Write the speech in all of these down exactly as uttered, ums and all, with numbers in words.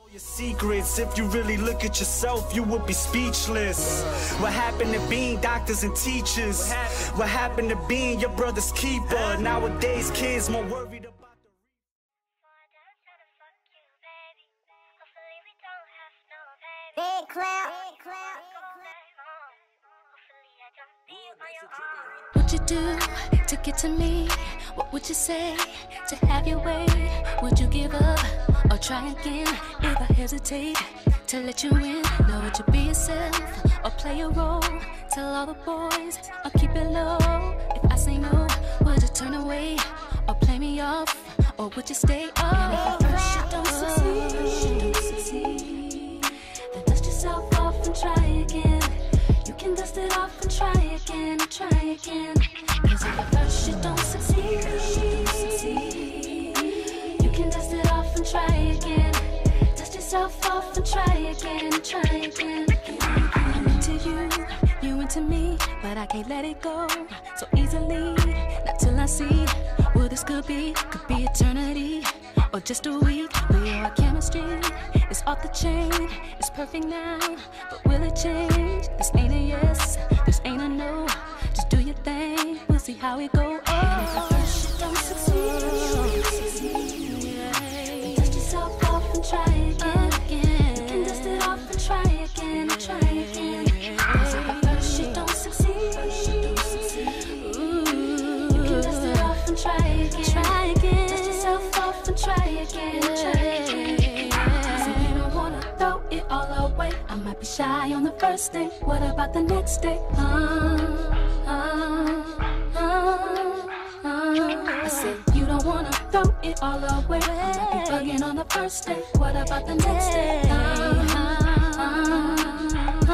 Your secrets, if you really look at yourself, you would be speechless. What happened to being doctors and teachers? What happened to being your brother's keeper? Nowadays, kids more worried about the Big clap. What'd you do to get to me? What would you say to have your way? Would you give up or try again? If I hesitate to let you in, now would you be yourself or play a role? Tell all the boys or keep it low. If I say no, would you turn away or play me off? Or would you stay up? And if at first you don't succeed, you don't succeed, then dust yourself off and try again. You can dust it off and try again, try again. Cause if at first you don't succeed, you can dust it off and try again. Dust yourself off and try again, try again. I'm into you, you into me, but I can't let it go so easily. Not till I see what this could be. Could be eternity or just a week. We are chemistry, it's off the chain. It's perfect now, but will it change? This ain't a yes, this ain't a no. Just do your thing, we'll see how it go. Oh. And if at first you don't succeed, then dust yourself off and try again. again. You can dust it off and try again, try again. Cause if at first you don't succeed, ooh, you can dust it off and try again, try again. Dust yourself off and try again, try again. So you don't wanna throw it all away. I might be shy on the first day, what about the next day? Uh, uh, uh, uh. I said you don't wanna throw it all away. I might be bugging on the first day, what about the next day? Uh, uh, uh,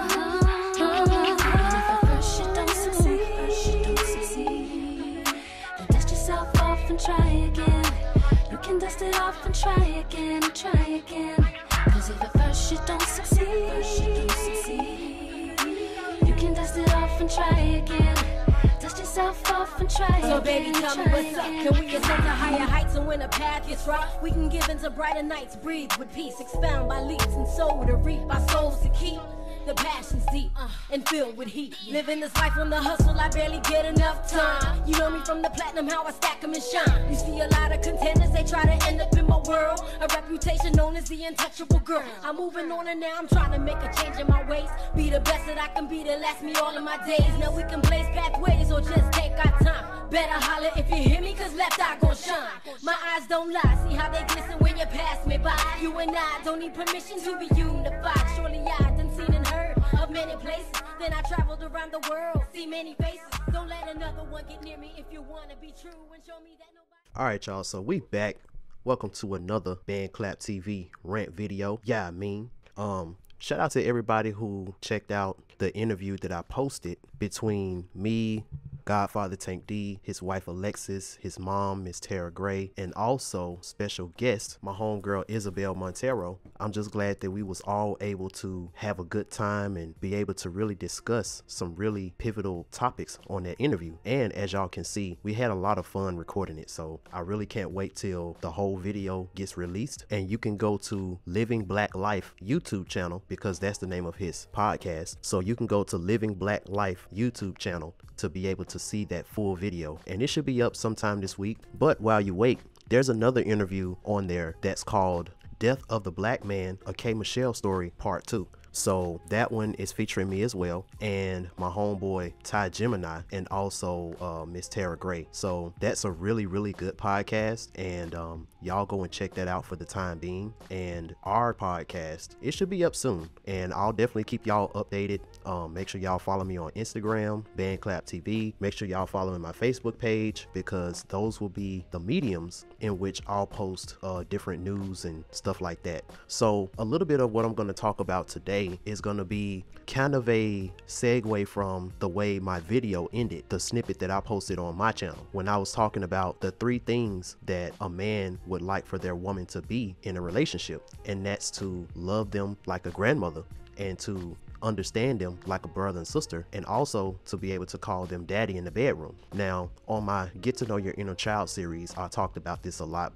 uh, and if at first you don't succeed, you don't succeed, then dust yourself off and try again. You can dust it off and try again, try again. Cause if at first you don't succeed, you don't succeed, you can dust it off and try again. Dust yourself off and try again. So baby, tell me what's up. Can we ascend to higher heights, and when the path gets rough, we can give into brighter nights, breathe with peace, expound by leaps and soul to reap, our souls to keep. The passion's deep uh, and filled with heat. Living this life on the hustle, I barely get enough time. You know me from the platinum, how I stack them and shine. You see a lot of contenders, they try to end up in my world. A reputation known as the untouchable girl. I'm moving on and now I'm trying to make a change in my ways. Be the best that I can be to last me all of my days. Now we can blaze pathways or just take our time. Better holler if you hear me, cause left eye gon' shine. My eyes don't lie, see how they glisten when you pass me by. You and I don't need permission to be unified. Surely I done seen and heard of many places. Then I traveled around the world, see many faces. Don't let another one get near me if you wanna be true and show me that nobody. Alright y'all, so we back. Welcome to another BandClap T V rant video. Yeah, I mean, um, shout out to everybody who checked out the interview that I posted between me, Godfather Tank D, his wife Alexis, his mom Miss Tara Gray, and also special guest my homegirl Isabel Montero. I'm just glad that we was all able to have a good time and be able to really discuss some really pivotal topics on that interview. And as y'all can see, we had a lot of fun recording it, so I really can't wait till the whole video gets released. And you can go to Living Black Life YouTube channel, because that's the name of his podcast. So you can go to Living Black Life YouTube channel to be able to see that full video, and it should be up sometime this week. But while you wait, there's another interview on there that's called Death of the Black Man, a K Michelle Story Part two. So that one is featuring me as well, and my homeboy Ty Gemini, and also uh, Miss Tara Gray. So that's a really, really good podcast, and um, y'all go and check that out for the time being. And our podcast, it should be up soon, and I'll definitely keep y'all updated. Um, make sure y'all follow me on Instagram, BandClap T V. Make sure y'all follow my Facebook page, because those will be the mediums in which I'll post uh, different news and stuff like that. So a little bit of what I'm going to talk about today is going to be kind of a segue from the way my video ended, the snippet that I posted on my channel, when I was talking about the three things that a man would like for their woman to be in a relationship, and that's to love them like a grandmother, and to understand them like a brother and sister, and also to be able to call them daddy in the bedroom. Now, on my Get to Know Your Inner Child series, I talked about this a lot, but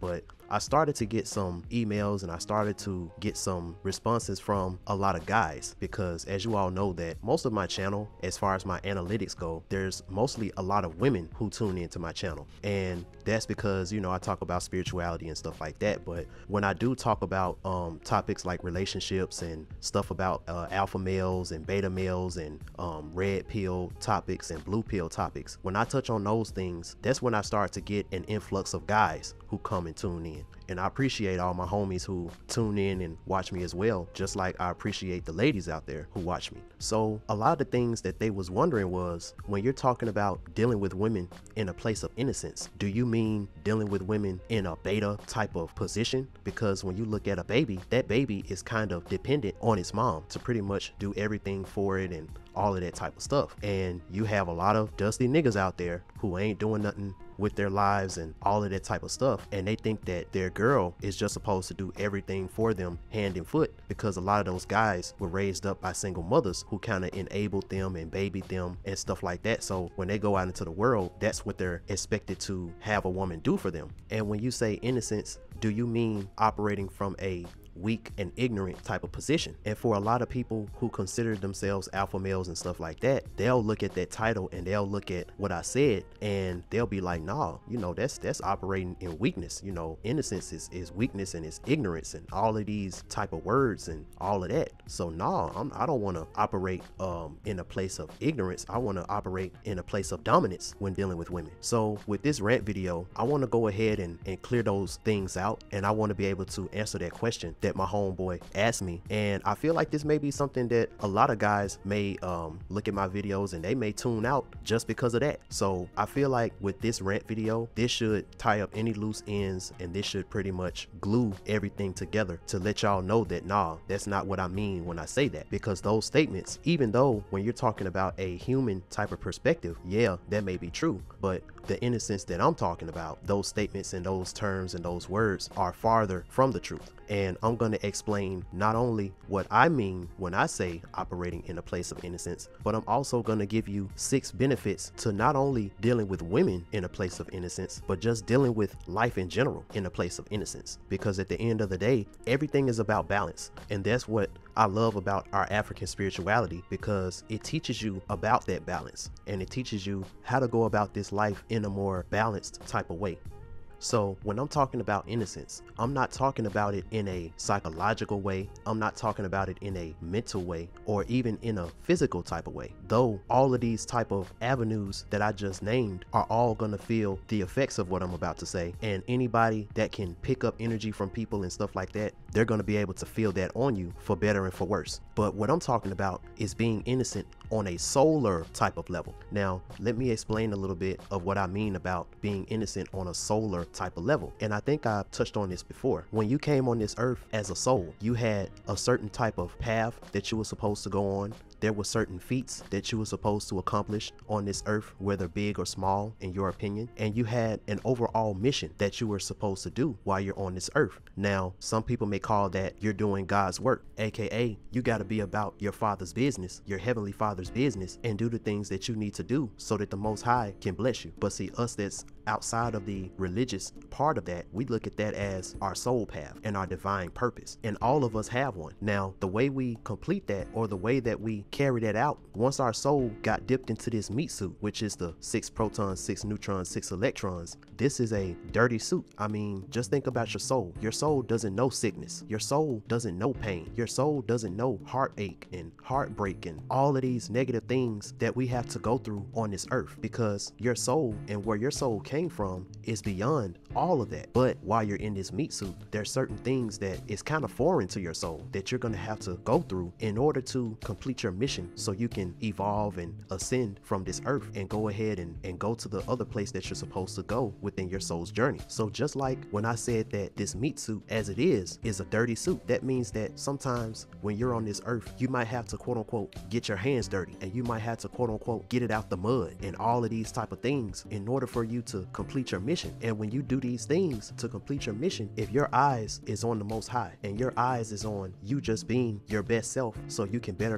I started to get some emails and I started to get some responses from a lot of guys, because as you all know that most of my channel, as far as my analytics go, there's mostly a lot of women who tune into my channel. And that's because, you know, I talk about spirituality and stuff like that. But when I do talk about um, topics like relationships and stuff about uh, alpha males and beta males and um, red pill topics and blue pill topics, when I touch on those things, that's when I start to get an influx of guys who come and tune in. And I appreciate all my homies who tune in and watch me as well, just like I appreciate the ladies out there who watch me. So a lot of the things that they was wondering was, when you're talking about dealing with women in a place of innocence, do you mean dealing with women in a beta type of position? Because when you look at a baby, that baby is kind of dependent on its mom to pretty much do everything for it and all of that type of stuff. And you have a lot of dusty niggas out there who ain't doing nothing with their lives and all of that type of stuff, and they think that their girl is just supposed to do everything for them hand and foot, because a lot of those guys were raised up by single mothers who kind of enabled them and babied them and stuff like that. So when they go out into the world, that's what they're expected to have a woman do for them. And when you say innocence, do you mean operating from a weak and ignorant type of position? And for a lot of people who consider themselves alpha males and stuff like that, they'll look at that title and they'll look at what I said and they'll be like, nah, you know, that's that's operating in weakness. You know, innocence is, is weakness and it's ignorance and all of these type of words and all of that. So nah, I'm, I don't want to operate um in a place of ignorance. I want to operate in a place of dominance when dealing with women. So with this rant video, I want to go ahead and, and clear those things out, and I want to be able to answer that question that my homeboy asked me. And I feel like this may be something that a lot of guys may um look at my videos and they may tune out just because of that. So I feel like with this rant video, this should tie up any loose ends, and this should pretty much glue everything together to let y'all know that nah, that's not what I mean when I say that. Because those statements, even though when you're talking about a human type of perspective, yeah, that may be true, but the innocence that I'm talking about, those statements and those terms and those words are farther from the truth. And I'm going to explain not only what I mean when I say operating in a place of innocence, but I'm also going to give you six benefits to not only dealing with women in a place of innocence, but just dealing with life in general in a place of innocence. Because at the end of the day, everything is about balance. And that's what I love about our African spirituality, because it teaches you about that balance, and it teaches you how to go about this life in a more balanced type of way. So when I'm talking about innocence, I'm not talking about it in a psychological way. I'm not talking about it in a mental way or even in a physical type of way. Though all of these type of avenues that I just named are all going to feel the effects of what I'm about to say. And anybody that can pick up energy from people and stuff like that, they're going to be able to feel that on you for better and for worse. But what I'm talking about is being innocent on a solar type of level. Now, let me explain a little bit of what I mean about being innocent on a solar type of level. And I think I touched on this before. When you came on this earth as a soul, you had a certain type of path that you were supposed to go on. There were certain feats that you were supposed to accomplish on this earth, whether big or small in your opinion, and you had an overall mission that you were supposed to do while you're on this earth. Now, some people may call that you're doing God's work, aka you got to be about your Father's business, your Heavenly Father's business, and do the things that you need to do so that the Most High can bless you. But see, us that's outside of the religious part of that, we look at that as our soul path and our divine purpose, and all of us have one. Now, the way we complete that, or the way that we carry that out, once our soul got dipped into this meat suit, which is the six protons, six neutrons, six electrons, this is a dirty suit. I mean, just think about your soul. Your soul doesn't know sickness. Your soul doesn't know pain. Your soul doesn't know heartache and heartbreak and all of these negative things that we have to go through on this earth, because your soul and where your soul came from is beyond all of that. But while you're in this meat suit, there's certain things that is kind of foreign to your soul that you're going to have to go through in order to complete your mission, so you can evolve and ascend from this earth and go ahead and, and go to the other place that you're supposed to go within your soul's journey. So just like when I said that this meat suit as it is is a dirty suit, that means that sometimes when you're on this earth, you might have to quote unquote get your hands dirty, and you might have to quote unquote get it out the mud and all of these type of things in order for you to complete your mission. And when you do these things to complete your mission, if your eyes is on the Most High and your eyes is on you just being your best self so you can better complete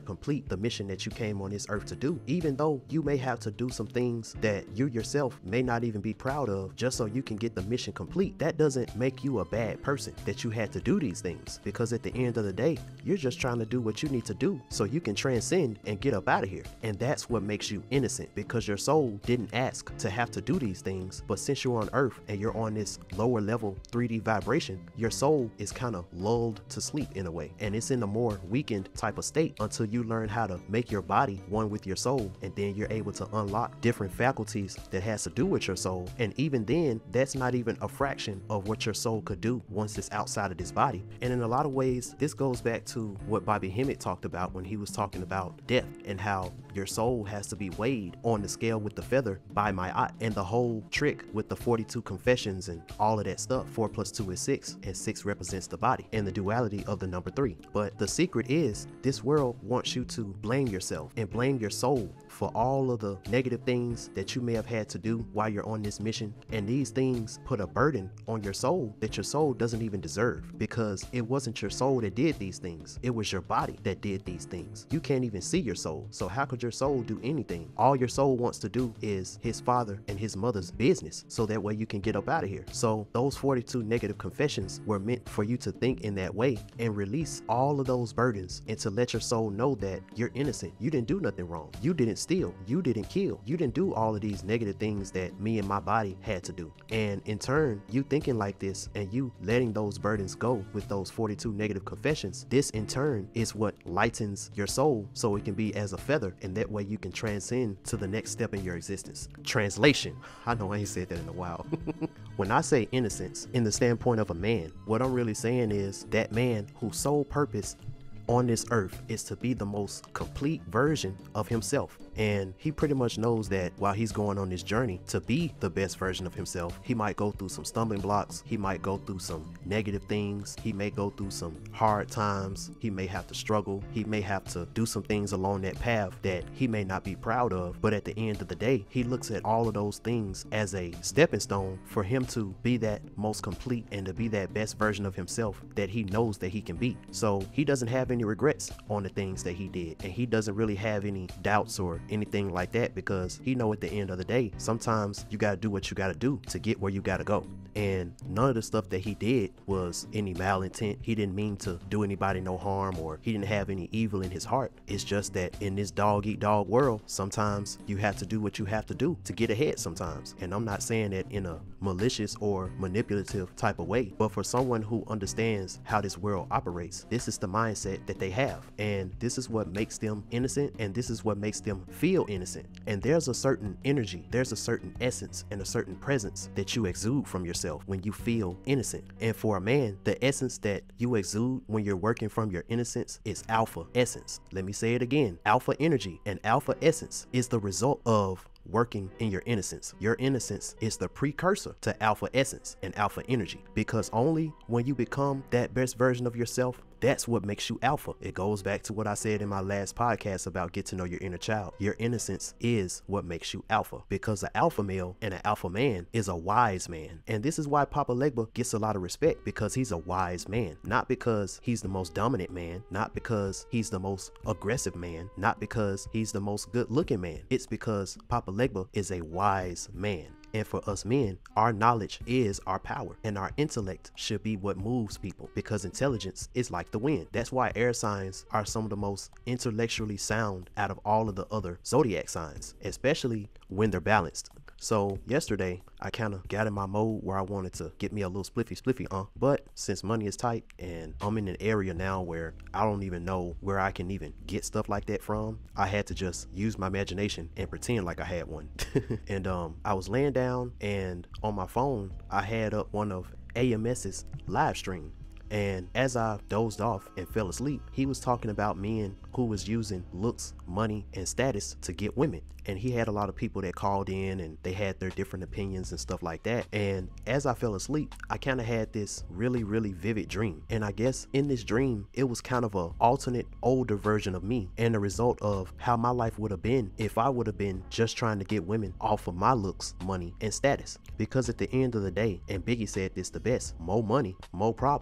complete the mission that you came on this earth to do. Even though you may have to do some things that you yourself may not even be proud of just so you can get the mission complete, that doesn't make you a bad person that you had to do these things, because at the end of the day, you're just trying to do what you need to do so you can transcend and get up out of here. And that's what makes you innocent, because your soul didn't ask to have to do these things, but since you're on earth and you're on this lower level three D vibration, your soul is kind of lulled to sleep in a way, and it's in a more weakened type of state until you learn how to make your body one with your soul, and then you're able to unlock different faculties that has to do with your soul. And even then, that's not even a fraction of what your soul could do once it's outside of this body. And in a lot of ways, this goes back to what Bobby Hemmett talked about when he was talking about death, and how your soul has to be weighed on the scale with the feather by my eye, and the whole trick with the forty-two confessions and all of that stuff. Four plus two is six, and six represents the body and the duality of the number three. But the secret is, this world wants you to blame yourself and blame your soul for all of the negative things that you may have had to do while you're on this mission. And these things put a burden on your soul that your soul doesn't even deserve, because it wasn't your soul that did these things, it was your body that did these things. You can't even see your soul, so how could your soul do anything? All your soul wants to do is his father and his mother's business, so that way you can get up out of here. So those forty-two negative confessions were meant for you to think in that way and release all of those burdens, and to let your soul know that you're innocent. You didn't do nothing wrong. You didn't steal. You didn't kill. You didn't do all of these negative things that me and my body had to do. And in turn, you thinking like this and you letting those burdens go with those forty-two negative confessions, this in turn is what lightens your soul so it can be as a feather, and that way you can transcend to the next step in your existence. Translation. I know I ain't said that in a while. When I say innocence in the standpoint of a man, what I'm really saying is that man whose sole purpose on this earth is to be the most complete version of himself. And he pretty much knows that while he's going on this journey to be the best version of himself, he might go through some stumbling blocks, he might go through some negative things, he may go through some hard times, he may have to struggle, he may have to do some things along that path that he may not be proud of. But at the end of the day, he looks at all of those things as a stepping stone for him to be that most complete and to be that best version of himself that he knows that he can be. So he doesn't have any regrets on the things that he did, and he doesn't really have any doubts or anything like that, because he know at the end of the day, sometimes you got to do what you got to do to get where you got to go. And none of the stuff that he did was any malintent. He didn't mean to do anybody no harm, or he didn't have any evil in his heart. It's just that in this dog eat dog world, sometimes you have to do what you have to do to get ahead sometimes. And I'm not saying that in a malicious or manipulative type of way, but for someone who understands how this world operates, this is the mindset that they have, and this is what makes them innocent, and this is what makes them feel innocent. And there's a certain energy, there's a certain essence and a certain presence that you exude from yourself when you feel innocent. And for a man, the essence that you exude when you're working from your innocence is alpha essence. Let me say it again. Alpha energy and alpha essence is the result of working in your innocence. Your innocence is the precursor to alpha essence and alpha energy, because only when you become that best version of yourself, that's what makes you alpha. It goes back to what I said in my last podcast about get to know your inner child. Your innocence is what makes you alpha, because an alpha male and an alpha man is a wise man. And this is why Papa Legba gets a lot of respect, because he's a wise man. Not because he's the most dominant man, not because he's the most aggressive man, not because he's the most good looking man. It's because Papa Legba is a wise man. And for us men, our knowledge is our power, and our intellect should be what moves people, because intelligence is like the wind. That's why air signs are some of the most intellectually sound out of all of the other zodiac signs, especially when they're balanced. So yesterday, I kind of got in my mode where I wanted to get me a little spliffy spliffy, uh, but since money is tight and I'm in an area now where I don't even know where I can even get stuff like that from, I had to just use my imagination and pretend like I had one. And um, I was laying down, and on my phone, I had up one of AMS's live stream. And as I dozed off and fell asleep, he was talking about men who was using looks, money, and status to get women. And he had a lot of people that called in, and they had their different opinions and stuff like that. And as I fell asleep, I kind of had this really, really vivid dream. And I guess in this dream, it was kind of a alternate, older version of me, and the result of how my life would have been if I would have been just trying to get women off of my looks, money, and status. Because at the end of the day, and Biggie said this the best, more money, more problems.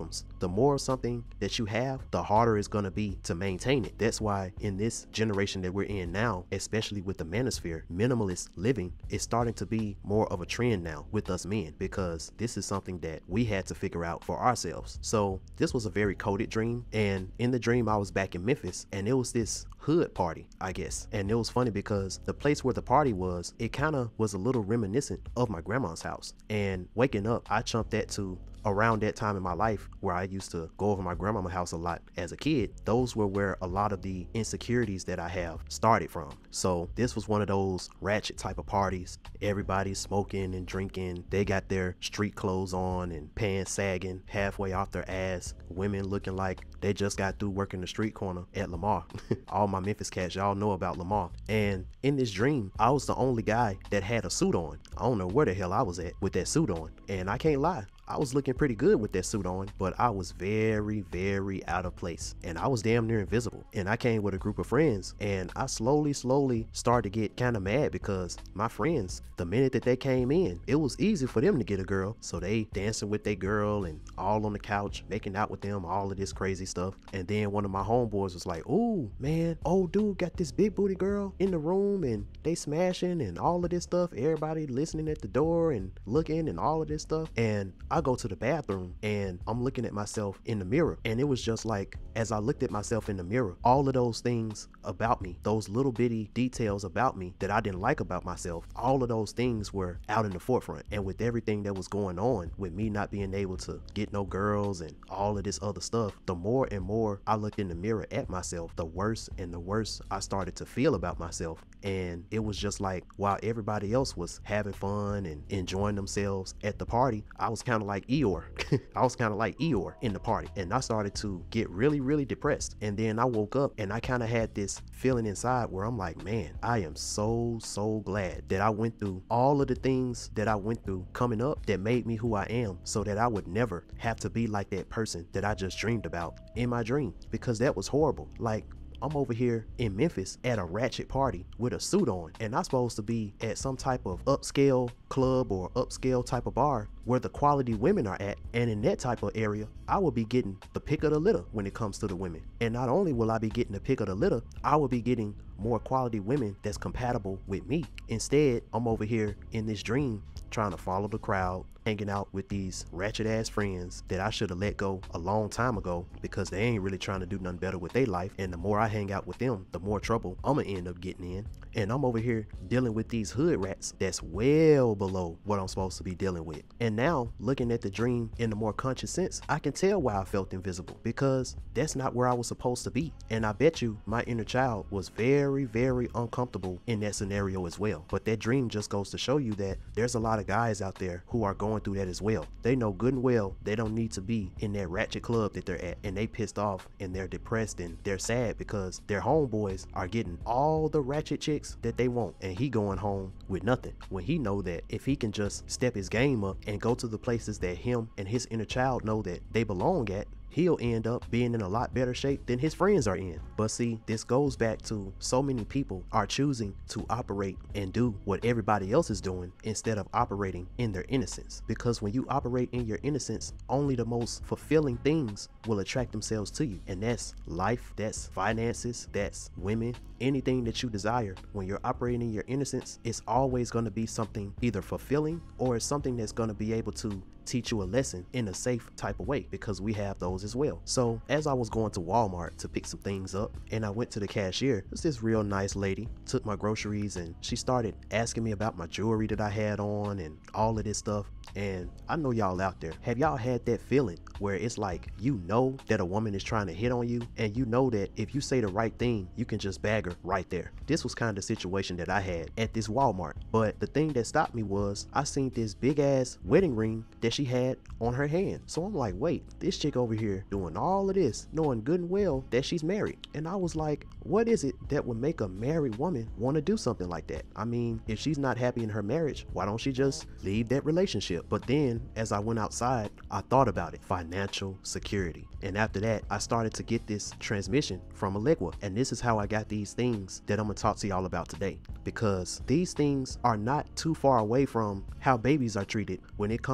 the more something that you have, the harder it's going to be to maintain it. That's why in this generation that we're in now, especially with the manosphere, minimalist living is starting to be more of a trend now with us men, because this is something that we had to figure out for ourselves. So this was a very coded dream, and in the dream I was back in Memphis, and it was this hood party, I guess. And it was funny because the place where the party was, it kind of was a little reminiscent of my grandma's house. And waking up, I chumped that to around that time in my life where I used to go over my grandma's house a lot as a kid. Those were where a lot of the insecurities that I have started from. So this was one of those ratchet type of parties. Everybody's smoking and drinking. They got their street clothes on and pants sagging halfway off their ass. Women looking like they just got through working the street corner at Lamar. All my Memphis cats, y'all know about Lamar. And in this dream, I was the only guy that had a suit on. I don't know where the hell I was at with that suit on. And I can't lie, I was looking pretty good with that suit on, but I was very, very out of place, and I was damn near invisible. And I came with a group of friends, and I slowly, slowly started to get kind of mad because my friends, the minute that they came in, it was easy for them to get a girl. So they dancing with their girl and all on the couch, making out with them, all of this crazy stuff. And then one of my homeboys was like, "Ooh, man, old dude got this big booty girl in the room and they smashing and all of this stuff." Everybody listening at the door and looking and all of this stuff. And I go to the bathroom and I'm looking at myself in the mirror, and it was just like, as I looked at myself in the mirror, all of those things about me, those little bitty details about me that I didn't like about myself, all of those things were out in the forefront. And with everything that was going on with me not being able to get no girls and all of this other stuff, the more and more I looked in the mirror at myself, the worse and the worse I started to feel about myself. And it was just like, while everybody else was having fun and enjoying themselves at the party, I was kind of like Eeyore. I was kind of like Eeyore in the party, and I started to get really, really depressed. And then I woke up and I kind of had this feeling inside where I'm like, man, I am so, so glad that I went through all of the things that I went through coming up that made me who I am, so that I would never have to be like that person that I just dreamed about in my dream, because that was horrible. Like, I'm over here in Memphis at a ratchet party with a suit on, and I'm supposed to be at some type of upscale club or upscale type of bar where the quality women are at. And in that type of area, I will be getting the pick of the litter when it comes to the women. And not only will I be getting the pick of the litter, I will be getting more quality women that's compatible with me. Instead, I'm over here in this dream trying to follow the crowd, hanging out with these ratchet ass friends that I should have let go a long time ago, because they ain't really trying to do nothing better with their life. And the more I hang out with them, the more trouble I'm gonna end up getting in. And I'm over here dealing with these hood rats that's well below what I'm supposed to be dealing with. And now, looking at the dream in a more conscious sense, I can tell why I felt invisible, because that's not where I was supposed to be. And I bet you my inner child was very, very uncomfortable in that scenario as well. But that dream just goes to show you that there's a lot of guys out there who are going through that as well. They know good and well they don't need to be in that ratchet club that they're at, and they pissed off and they're depressed and they're sad because their homeboys are getting all the ratchet chicks that they want, and he going home with nothing, when he know that if he can just step his game up and go to the places that him and his inner child know that they belong at, he'll end up being in a lot better shape than his friends are in. But see, this goes back to so many people are choosing to operate and do what everybody else is doing instead of operating in their innocence. Because when you operate in your innocence, only the most fulfilling things will attract themselves to you. And that's life, that's finances, that's women, anything that you desire. When you're operating in your innocence, it's always going to be something either fulfilling or it's something that's going to be able to teach you a lesson in a safe type of way, because we have those as well. So as I was going to Walmart to pick some things up, and I went to the cashier, it was this real nice lady, took my groceries, and she started asking me about my jewelry that I had on and all of this stuff. And I know y'all out there, have y'all had that feeling where it's like, you know that a woman is trying to hit on you, and you know that if you say the right thing, you can just bag her right there? This was kind of the situation that I had at this Walmart. But the thing that stopped me was I seen this big ass wedding ring that she had on her hand. So I'm like, wait, this chick over here doing all of this, knowing good and well that she's married. And I was like, what is it that would make a married woman want to do something like that? I mean, if she's not happy in her marriage, why don't she just leave that relationship? But then as I went outside, I thought about it, financial security. And after that, I started to get this transmission from Alegua. And this is how I got these things that I'm gonna talk to y'all about today, because these things are not too far away from how babies are treated when it comes to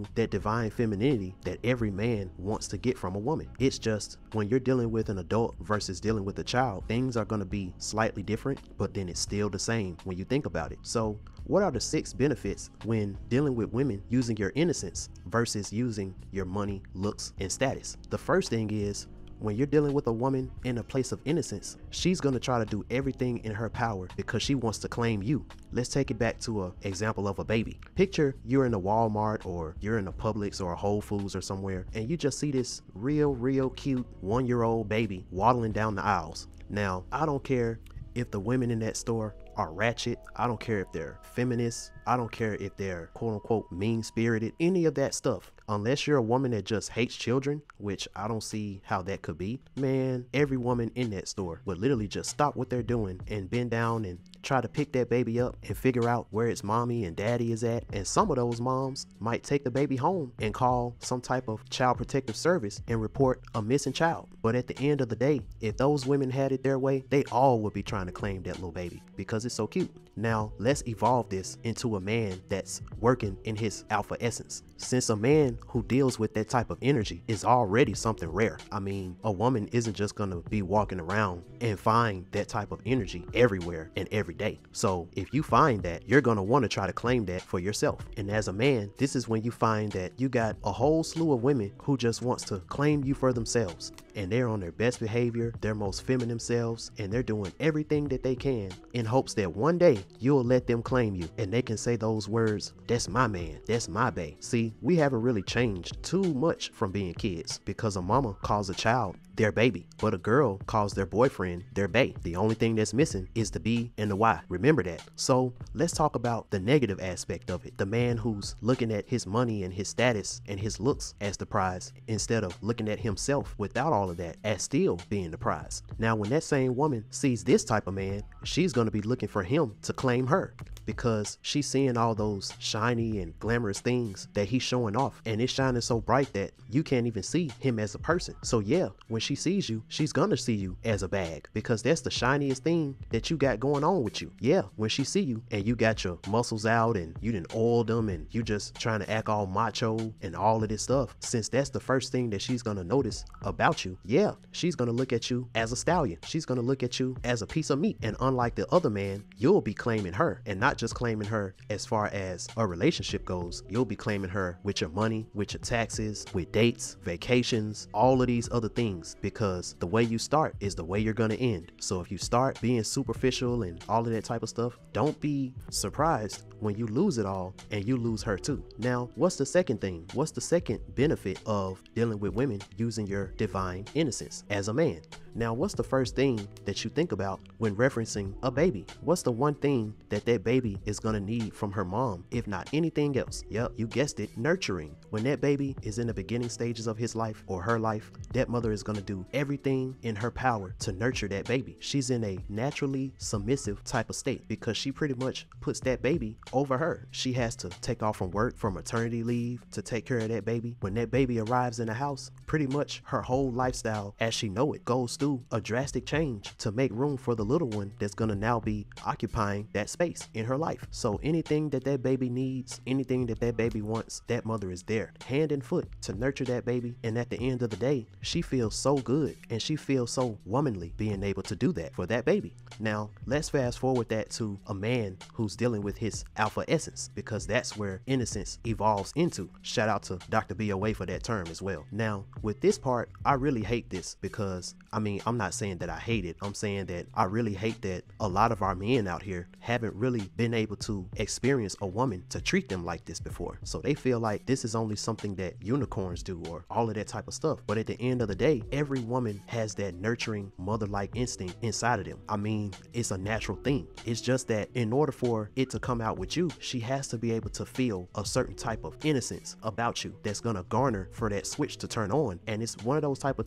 that divine femininity that every man wants to get from a woman. It's just when you're dealing with an adult versus dealing with a child, things are going to be slightly different, but then it's still the same when you think about it. So what are the six benefits when dealing with women using your innocence versus using your money, looks, and status? The first thing is, when you're dealing with a woman in a place of innocence, she's going to try to do everything in her power because she wants to claim you. Let's take it back to an example of a baby. Picture you're in a Walmart or you're in a Publix or a Whole Foods or somewhere, and you just see this real, real cute one-year-old baby waddling down the aisles. Now, I don't care if the women in that store are ratchet. I don't care if they're feminists. I don't care if they're quote unquote mean-spirited, any of that stuff. Unless you're a woman that just hates children, which I don't see how that could be, man, every woman in that store would literally just stop what they're doing and bend down and try to pick that baby up and figure out where its mommy and daddy is at. And some of those moms might take the baby home and call some type of child protective service and report a missing child. But at the end of the day, if those women had it their way, they all would be trying to claim that little baby because it's so cute. Now, let's evolve this into a man that's working in his alpha essence. Since a man who deals with that type of energy is already something rare. I mean, a woman isn't just gonna be walking around and find that type of energy everywhere and every day. So if you find that, you're gonna wanna try to claim that for yourself. And as a man, this is when you find that you got a whole slew of women who just wants to claim you for themselves. And they're on their best behavior, their most feminine selves, and they're doing everything that they can in hopes that one day you'll let them claim you and they can say those words, "That's my man, that's my bae." See, we haven't really changed too much from being kids because a mama calls a child their baby, but a girl calls their boyfriend their bae. The only thing that's missing is the B and the Y. Remember that. So let's talk about the negative aspect of it. The man who's looking at his money and his status and his looks as the prize instead of looking at himself without all of that as still being the prize. Now, when that same woman sees this type of man, she's going to be looking for him to claim her because she's seeing all those shiny and glamorous things that he's showing off, and it's shining so bright that you can't even see him as a person. So yeah, when she sees you, she's gonna see you as a bag because that's the shiniest thing that you got going on with you. Yeah, when she see you and you got your muscles out and you didn't oil them and you just trying to act all macho and all of this stuff, since that's the first thing that she's gonna notice about you, yeah, she's gonna look at you as a stallion. She's gonna look at you as a piece of meat. And unlike the other man, you'll be claiming her, and not just claiming her as far as a relationship goes. You'll be claiming her with your money, with your taxes, with dates, vacations, all of these other things, because the way you start is the way you're gonna end. So if you start being superficial and all of that type of stuff, don't be surprised when you lose it all and you lose her too. Now, what's the second thing? What's the second benefit of dealing with women using your divine innocence as a man? Now, what's the first thing that you think about when referencing a baby? What's the one thing that that baby is gonna need from her mom, if not anything else? Yep, you guessed it, nurturing. When that baby is in the beginning stages of his life or her life, that mother is gonna do everything in her power to nurture that baby. She's in a naturally submissive type of state because she pretty much puts that baby over her. She has to take off from work for maternity leave to take care of that baby. When that baby arrives in the house, pretty much her whole lifestyle as she know it goes through a drastic change to make room for the little one that's gonna now be occupying that space in her life. So anything that that baby needs, anything that that baby wants, that mother is there hand and foot to nurture that baby. And at the end of the day, she feels so good and she feels so womanly being able to do that for that baby. Now, let's fast forward that to a man who's dealing with his alpha essence, because that's where innocence evolves into. Shout out to Doctor B O A for that term as well. Now, with this part, I really hate this because, I mean, I'm not saying that I hate it. I'm saying that I really hate that a lot of our men out here haven't really been able to experience a woman to treat them like this before. So they feel like this is only something that unicorns do or all of that type of stuff. But at the end of the day, every woman has that nurturing mother-like instinct inside of them. I mean, it's a natural thing. It's just that in order for it to come out with you, she has to be able to feel a certain type of innocence about you that's gonna garner for that switch to turn on. And it's one of those type of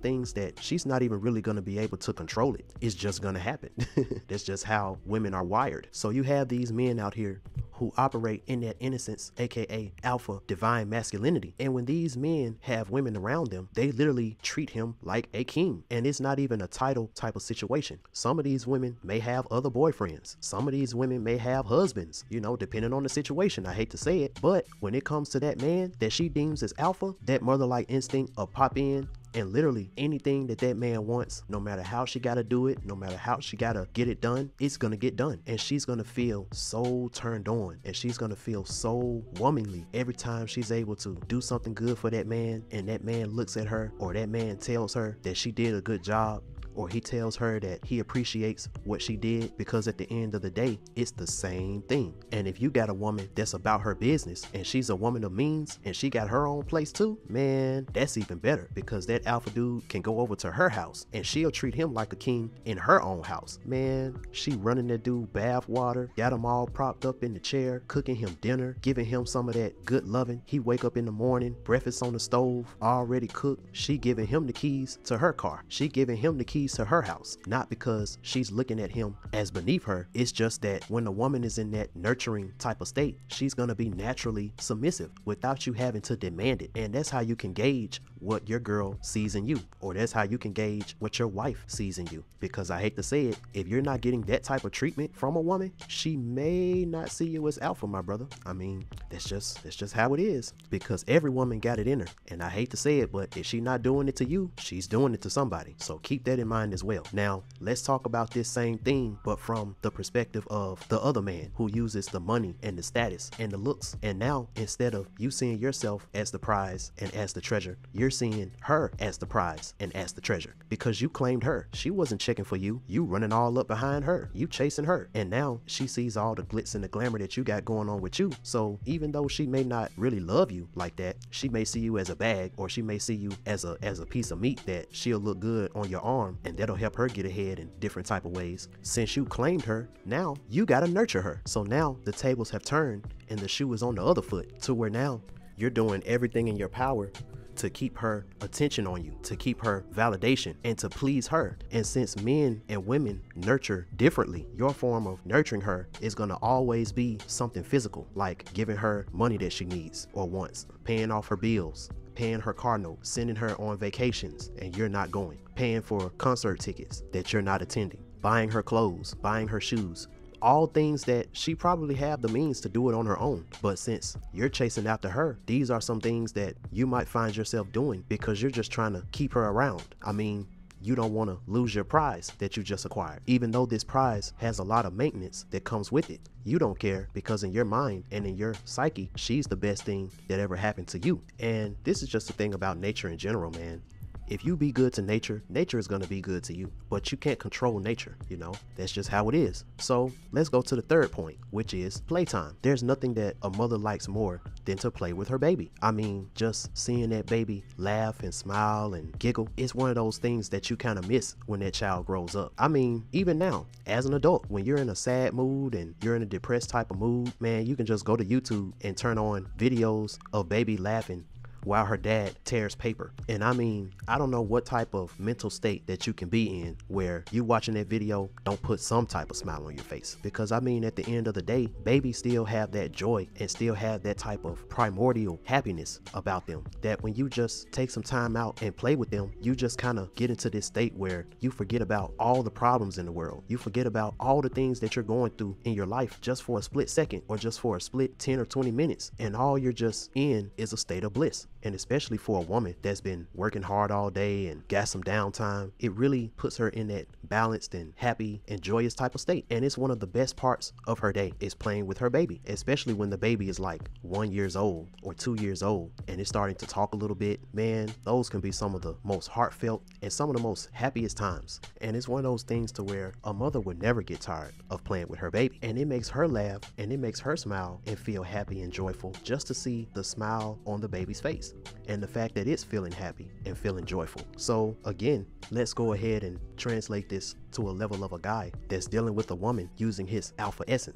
things that she's not even really going to be able to control it. It's just going to happen. That's just how women are wired. So you have these men out here who operate in that innocence, aka alpha divine masculinity. And when these men have women around them, they literally treat him like a king. And it's not even a title type of situation. Some of these women may have other boyfriends. Some of these women may have husbands, you know, depending on the situation. I hate to say it, but when it comes to that man that she deems as alpha, that mother-like instinct of pop in and literally anything that that man wants, no matter how she gotta do it, no matter how she gotta get it done, it's gonna get done. And she's gonna feel so turned on, and she's gonna feel so womanly every time she's able to do something good for that man, and that man looks at her, or that man tells her that she did a good job, or he tells her that he appreciates what she did, because at the end of the day, it's the same thing. And if you got a woman that's about her business and she's a woman of means and she got her own place too, man, that's even better, because that alpha dude can go over to her house and she'll treat him like a king in her own house. Man, she running that dude bath water, got him all propped up in the chair, cooking him dinner, giving him some of that good loving. He wake up in the morning, breakfast on the stove, already cooked. She giving him the keys to her car. She giving him the keys to her house, not because she's looking at him as beneath her. It's just that when a woman is in that nurturing type of state, she's gonna be naturally submissive without you having to demand it. And that's how you can gauge what your girl sees in you, or that's how you can gauge what your wife sees in you. Because I hate to say it, if you're not getting that type of treatment from a woman, she may not see you as alpha, my brother. I mean, that's just that's just how it is, because every woman got it in her. And I hate to say it, but if she's not doing it to you, she's doing it to somebody. So keep that in mind as well. Now, let's talk about this same thing, but from the perspective of the other man who uses the money and the status and the looks. And now, instead of you seeing yourself as the prize and as the treasure, you're seeing her as the prize and as the treasure, because you claimed her. She wasn't checking for you. You running all up behind her. You chasing her. And now she sees all the glitz and the glamour that you got going on with you. So even though she may not really love you like that, she may see you as a bag, or she may see you as a as a piece of meat that she'll look good on your arm, and that'll help her get ahead in different type of ways. Since you claimed her, now you gotta nurture her. So now the tables have turned and the shoe is on the other foot, to where now you're doing everything in your power to keep her attention on you, to keep her validation, and to please her. And since men and women nurture differently, your form of nurturing her is gonna always be something physical, like giving her money that she needs or wants, paying off her bills, paying her car note, sending her on vacations and you're not going, paying for concert tickets that you're not attending, buying her clothes, buying her shoes. All things that she probably have the means to do it on her own. But since you're chasing after her, these are some things that you might find yourself doing because you're just trying to keep her around. I mean, you don't want to lose your prize that you just acquired. Even though this prize has a lot of maintenance that comes with it, you don't care, because in your mind and in your psyche, she's the best thing that ever happened to you. And this is just the thing about nature in general, man. If you be good to nature, nature is going to be good to you, but you can't control nature, you know, that's just how it is. So let's go to the third point, which is playtime. There's nothing that a mother likes more than to play with her baby. I mean, just seeing that baby laugh and smile and giggle, it's one of those things that you kind of miss when that child grows up. I mean, even now, as an adult, when you're in a sad mood and you're in a depressed type of mood, man, you can just go to YouTube and turn on videos of baby laughing while her dad tears paper. And I mean, I don't know what type of mental state that you can be in where you watching that video don't put some type of smile on your face. Because I mean, at the end of the day, babies still have that joy and still have that type of primordial happiness about them, that when you just take some time out and play with them, you just kind of get into this state where you forget about all the problems in the world. You forget about all the things that you're going through in your life just for a split second, or just for a split ten or twenty minutes. And all you're just in is a state of bliss. And especially for a woman that's been working hard all day and got some downtime, it really puts her in that balanced and happy and joyous type of state. And it's one of the best parts of her day is playing with her baby, especially when the baby is like one years old or two years old and it's starting to talk a little bit. Man, those can be some of the most heartfelt and some of the most happiest times. And it's one of those things to where a mother would never get tired of playing with her baby. And it makes her laugh and it makes her smile and feel happy and joyful just to see the smile on the baby's face and the fact that it's feeling happy and feeling joyful. So again, let's go ahead and translate this to a level of a guy that's dealing with a woman using his alpha essence.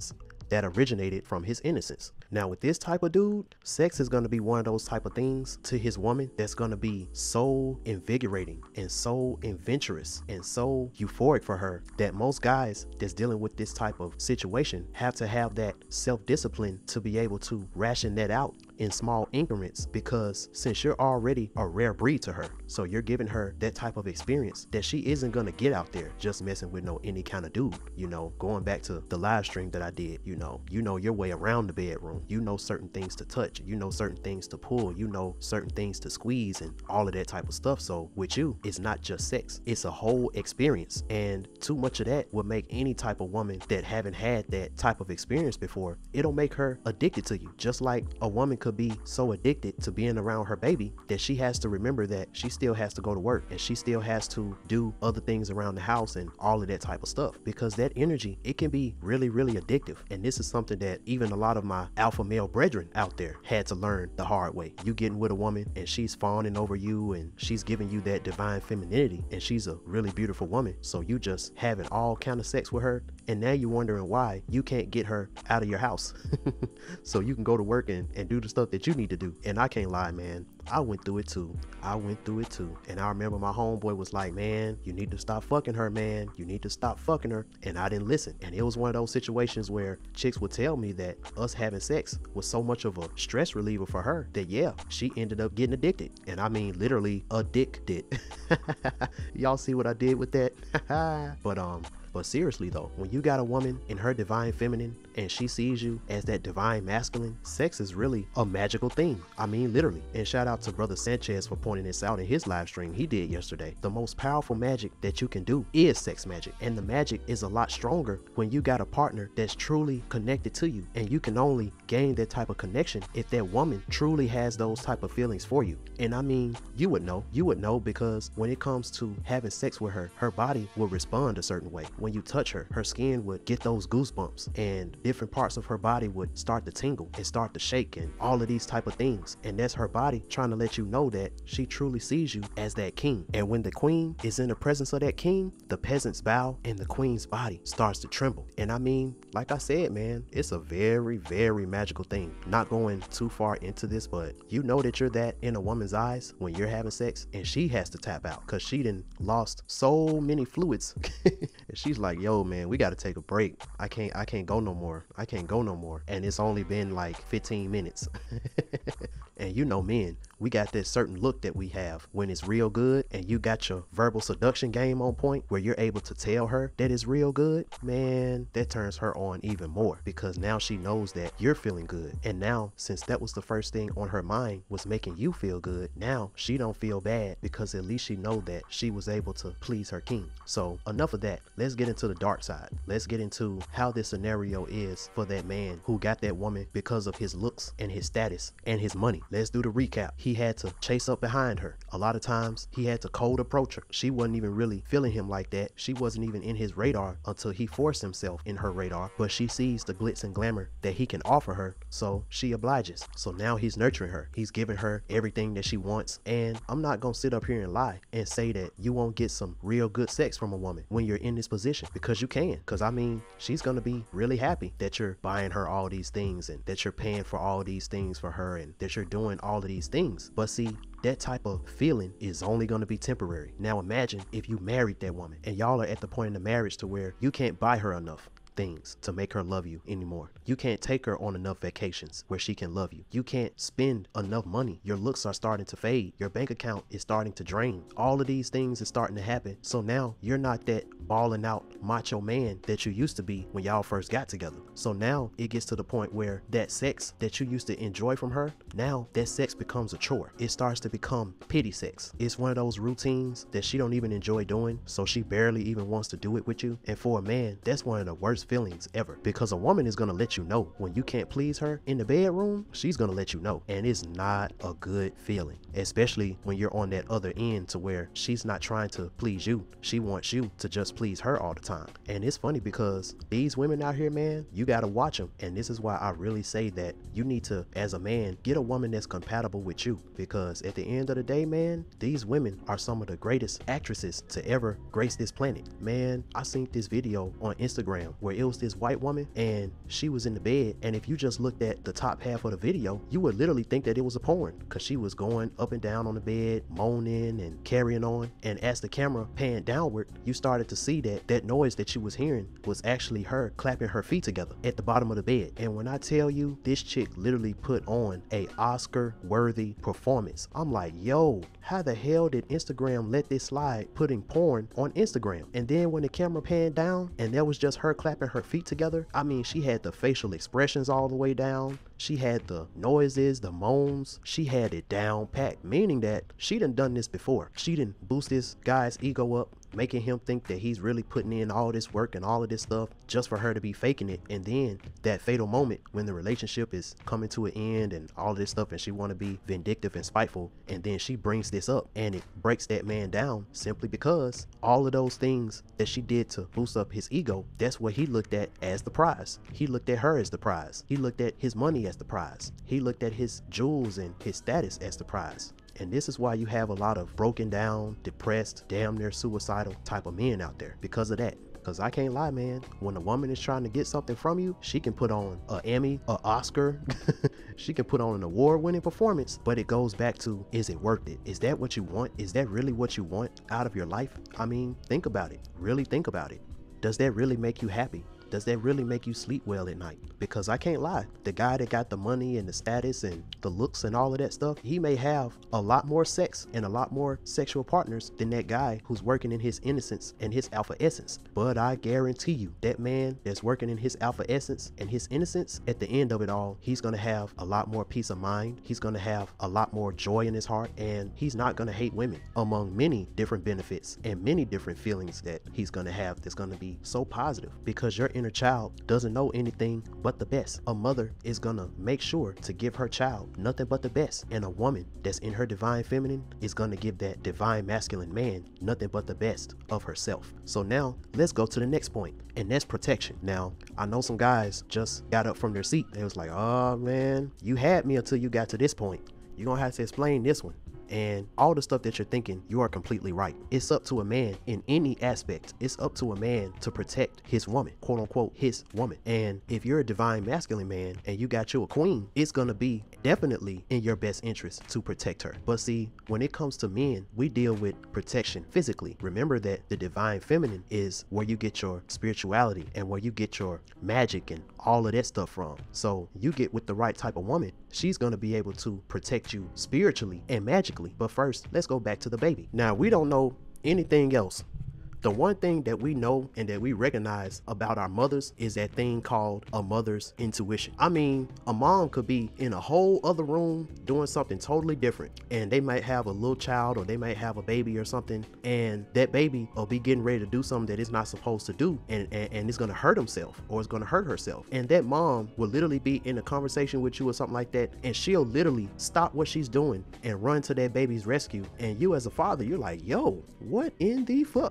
that originated from his innocence. Now with this type of dude, sex is going to be one of those type of things to his woman that's going to be so invigorating and so adventurous and so euphoric for her that most guys that's dealing with this type of situation have to have that self-discipline to be able to ration that out in small increments, because since you're already a rare breed to her, so you're giving her that type of experience that she isn't gonna get out there just messing with no any kind of dude. You know, going back to the live stream that I did, you know, you know your way around the bedroom, you know certain things to touch, you know certain things to pull, you know certain things to squeeze and all of that type of stuff. So with you, it's not just sex, it's a whole experience, and too much of that will make any type of woman that haven't had that type of experience before, it'll make her addicted to you. Just like a woman could be so addicted to being around her baby that she has to remember that she still has to go to work and she still has to do other things around the house and all of that type of stuff, because that energy, it can be really really addictive. And this is something that even a lot of my alpha male brethren out there had to learn the hard way. You getting with a woman and she's fawning over you and she's giving you that divine femininity and she's a really beautiful woman, so you just having all kind of sex with her, and now you're wondering why you can't get her out of your house so you can go to work and, and do the stuff that you need to do. And I can't lie, man, I went through it too. I went through it too. And I remember my homeboy was like, man, you need to stop fucking her, man. You need to stop fucking her. And I didn't listen. And it was one of those situations where chicks would tell me that us having sex was so much of a stress reliever for her that, yeah, she ended up getting addicted. And I mean, literally addicted. Y'all see what I did with that? But, um, But seriously though, when you got a woman in her divine feminine and she sees you as that divine masculine, sex is really a magical thing. I mean, literally. And shout out to Brother Sanchez for pointing this out in his live stream he did yesterday. The most powerful magic that you can do is sex magic. And the magic is a lot stronger when you got a partner that's truly connected to you. And you can only gain that type of connection if that woman truly has those type of feelings for you. And I mean, you would know. You would know because when it comes to having sex with her, her body will respond a certain way. When you touch her, her skin would get those goosebumps and different parts of her body would start to tingle and start to shake and all of these type of things. And that's her body trying to let you know that she truly sees you as that king. And when the queen is in the presence of that king, the peasants bow and the queen's body starts to tremble. And I mean, like I said, man, it's a very, very magical thing. Not going too far into this, but you know that you're that in a woman's eyes when you're having sex and she has to tap out because she done lost so many fluids. And she's like, yo, man, we got to take a break. I can't, I can't go no more. I can't go no more. And it's only been like fifteen minutes. And you know, men, we got this certain look that we have when it's real good and you got your verbal seduction game on point where you're able to tell her that it's real good, man, that turns her on even more because now she knows that you're feeling good. And now, since that was the first thing on her mind was making you feel good, now she don't feel bad because at least she know that she was able to please her king. So enough of that. Let's get into the dark side. Let's get into how this scenario is for that man who got that woman because of his looks and his status and his money. Let's do the recap. He had to chase up behind her. A lot of times he had to cold approach her. She wasn't even really feeling him like that. She wasn't even in his radar until he forced himself in her radar, but she sees the glitz and glamour that he can offer her, so she obliges. So now he's nurturing her. He's giving her everything that she wants. And I'm not gonna sit up here and lie and say that you won't get some real good sex from a woman when you're in this position, because you can. Because I mean, she's gonna be really happy that you're buying her all these things and that you're paying for all these things for her and that you're doing all of these things. But see, that type of feeling is only going to be temporary. Now imagine if you married that woman and y'all are at the point in the marriage to where you can't buy her enough things to make her love you anymore. You can't take her on enough vacations where she can love you. You can't spend enough money. Your looks are starting to fade. Your bank account is starting to drain. All of these things is starting to happen. So now you're not that balling out macho man that you used to be when y'all first got together. So now it gets to the point where that sex that you used to enjoy from her, now that sex becomes a chore. It starts to become pity sex. It's one of those routines that she don't even enjoy doing, so she barely even wants to do it with you. And for a man, that's one of the worst feelings ever, because a woman is going to let you know when you can't please her in the bedroom. She's going to let you know, and it's not a good feeling, especially when you're on that other end to where she's not trying to please you. She wants you to just please her all the time. And it's funny because these women out here, man, you got to watch them. And this is why I really say that you need to, as a man, get a woman that's compatible with you, because at the end of the day, man, these women are some of the greatest actresses to ever grace this planet. Man, I seen this video on Instagram where where it was this white woman and she was in the bed, and if you just looked at the top half of the video, you would literally think that it was a porn, because she was going up and down on the bed, moaning and carrying on. And as the camera panned downward, you started to see that that noise that you was hearing was actually her clapping her feet together at the bottom of the bed. And when I tell you, this chick literally put on a Oscar worthy performance. I'm like, yo, how the hell did Instagram let this slide, putting porn on Instagram? And then when the camera panned down and there was just her clapping her feet together, I mean, she had the facial expressions all the way down. She had the noises, the moans. She had it down packed, meaning that she done done this before. She done boost this guy's ego up, making him think that he's really putting in all this work and all of this stuff just for her to be faking it. And then that fatal moment when the relationship is coming to an end and all of this stuff, and she want to be vindictive and spiteful, and then she brings this up and it breaks that man down simply because all of those things that she did to boost up his ego, that's what he looked at as the prize. He looked at her as the prize. He looked at his money as the prize. He looked at his jewels and his status as the prize. And this is why you have a lot of broken down, depressed, damn near suicidal type of men out there because of that. Because I can't lie, man, when a woman is trying to get something from you, she can put on an Emmy, an Oscar, she can put on an award-winning performance, but it goes back to, is it worth it? Is that what you want? Is that really what you want out of your life? I mean, think about it. Really think about it. Does that really make you happy? Does that really make you sleep well at night? Because I can't lie, the guy that got the money and the status and the looks and all of that stuff, he may have a lot more sex and a lot more sexual partners than that guy who's working in his innocence and his alpha essence. But I guarantee you, that man that's working in his alpha essence and his innocence, at the end of it all, he's gonna have a lot more peace of mind. He's gonna have a lot more joy in his heart, and he's not gonna hate women, among many different benefits and many different feelings that he's gonna have that's gonna be so positive, because your inner child doesn't know anything but the best. A mother is gonna make sure to give her child nothing but the best, and a woman that's in her divine feminine is gonna give that divine masculine man nothing but the best of herself. So now let's go to the next point, and that's protection. Now I know some guys just got up from their seat. They was like, oh man, you had me until you got to this point. You're gonna have to explain this one. And all the stuff that you're thinking, you are completely right. It's up to a man in any aspect. It's up to a man to protect his woman, quote unquote, his woman. And if you're a divine masculine man and you got you a queen, it's gonna be definitely in your best interest to protect her. But see, when it comes to men, we deal with protection physically. Remember that the divine feminine is where you get your spirituality and where you get your magic and all of that stuff from. So you get with the right type of woman, she's gonna be able to protect you spiritually and magically. But first, let's go back to the baby. Now, we don't know anything else. The one thing that we know and that we recognize about our mothers is that thing called a mother's intuition. I mean, a mom could be in a whole other room doing something totally different, and they might have a little child or they might have a baby or something, and that baby will be getting ready to do something that it's not supposed to do, and, and, and it's gonna hurt himself or it's gonna hurt herself. And that mom will literally be in a conversation with you or something like that, and she'll literally stop what she's doing and run to that baby's rescue. And you as a father, you're like, yo, what in the fuck?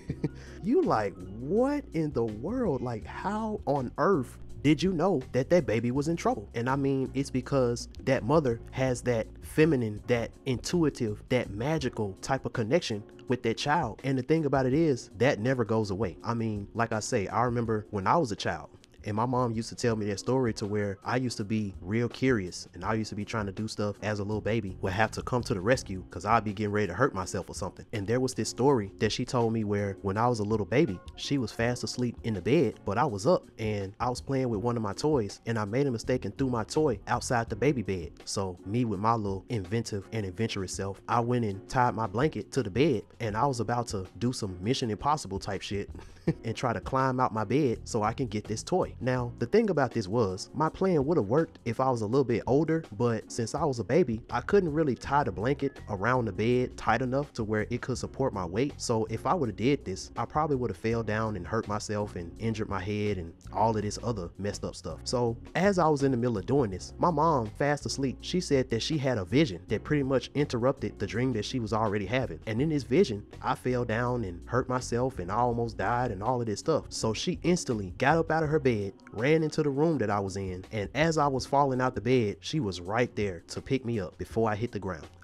You like, what in the world? Like, how on earth did you know that that baby was in trouble? And I mean, it's because that mother has that feminine, that intuitive, that magical type of connection with that child. And the thing about it is, that never goes away. I mean, like I say, I remember when I was a child, and my mom used to tell me that story to where I used to be real curious, and I used to be trying to do stuff as a little baby, would have to come to the rescue because I'd be getting ready to hurt myself or something. And there was this story that she told me where when I was a little baby, she was fast asleep in the bed, but I was up and I was playing with one of my toys, and I made a mistake and threw my toy outside the baby bed. So me with my little inventive and adventurous self, I went and tied my blanket to the bed, and I was about to do some Mission Impossible type shit and try to climb out my bed so I can get this toy. Now, the thing about this was, my plan would have worked if I was a little bit older, but since I was a baby, I couldn't really tie the blanket around the bed tight enough to where it could support my weight. So if I would have did this, I probably would have fell down and hurt myself and injured my head and all of this other messed up stuff. So as I was in the middle of doing this, my mom, fast asleep, she said that she had a vision that pretty much interrupted the dream that she was already having. And in this vision, I fell down and hurt myself and I almost died and all of this stuff. So she instantly got up out of her bed, ran into the room that I was in, and as I was falling out the bed, she was right there to pick me up before I hit the ground.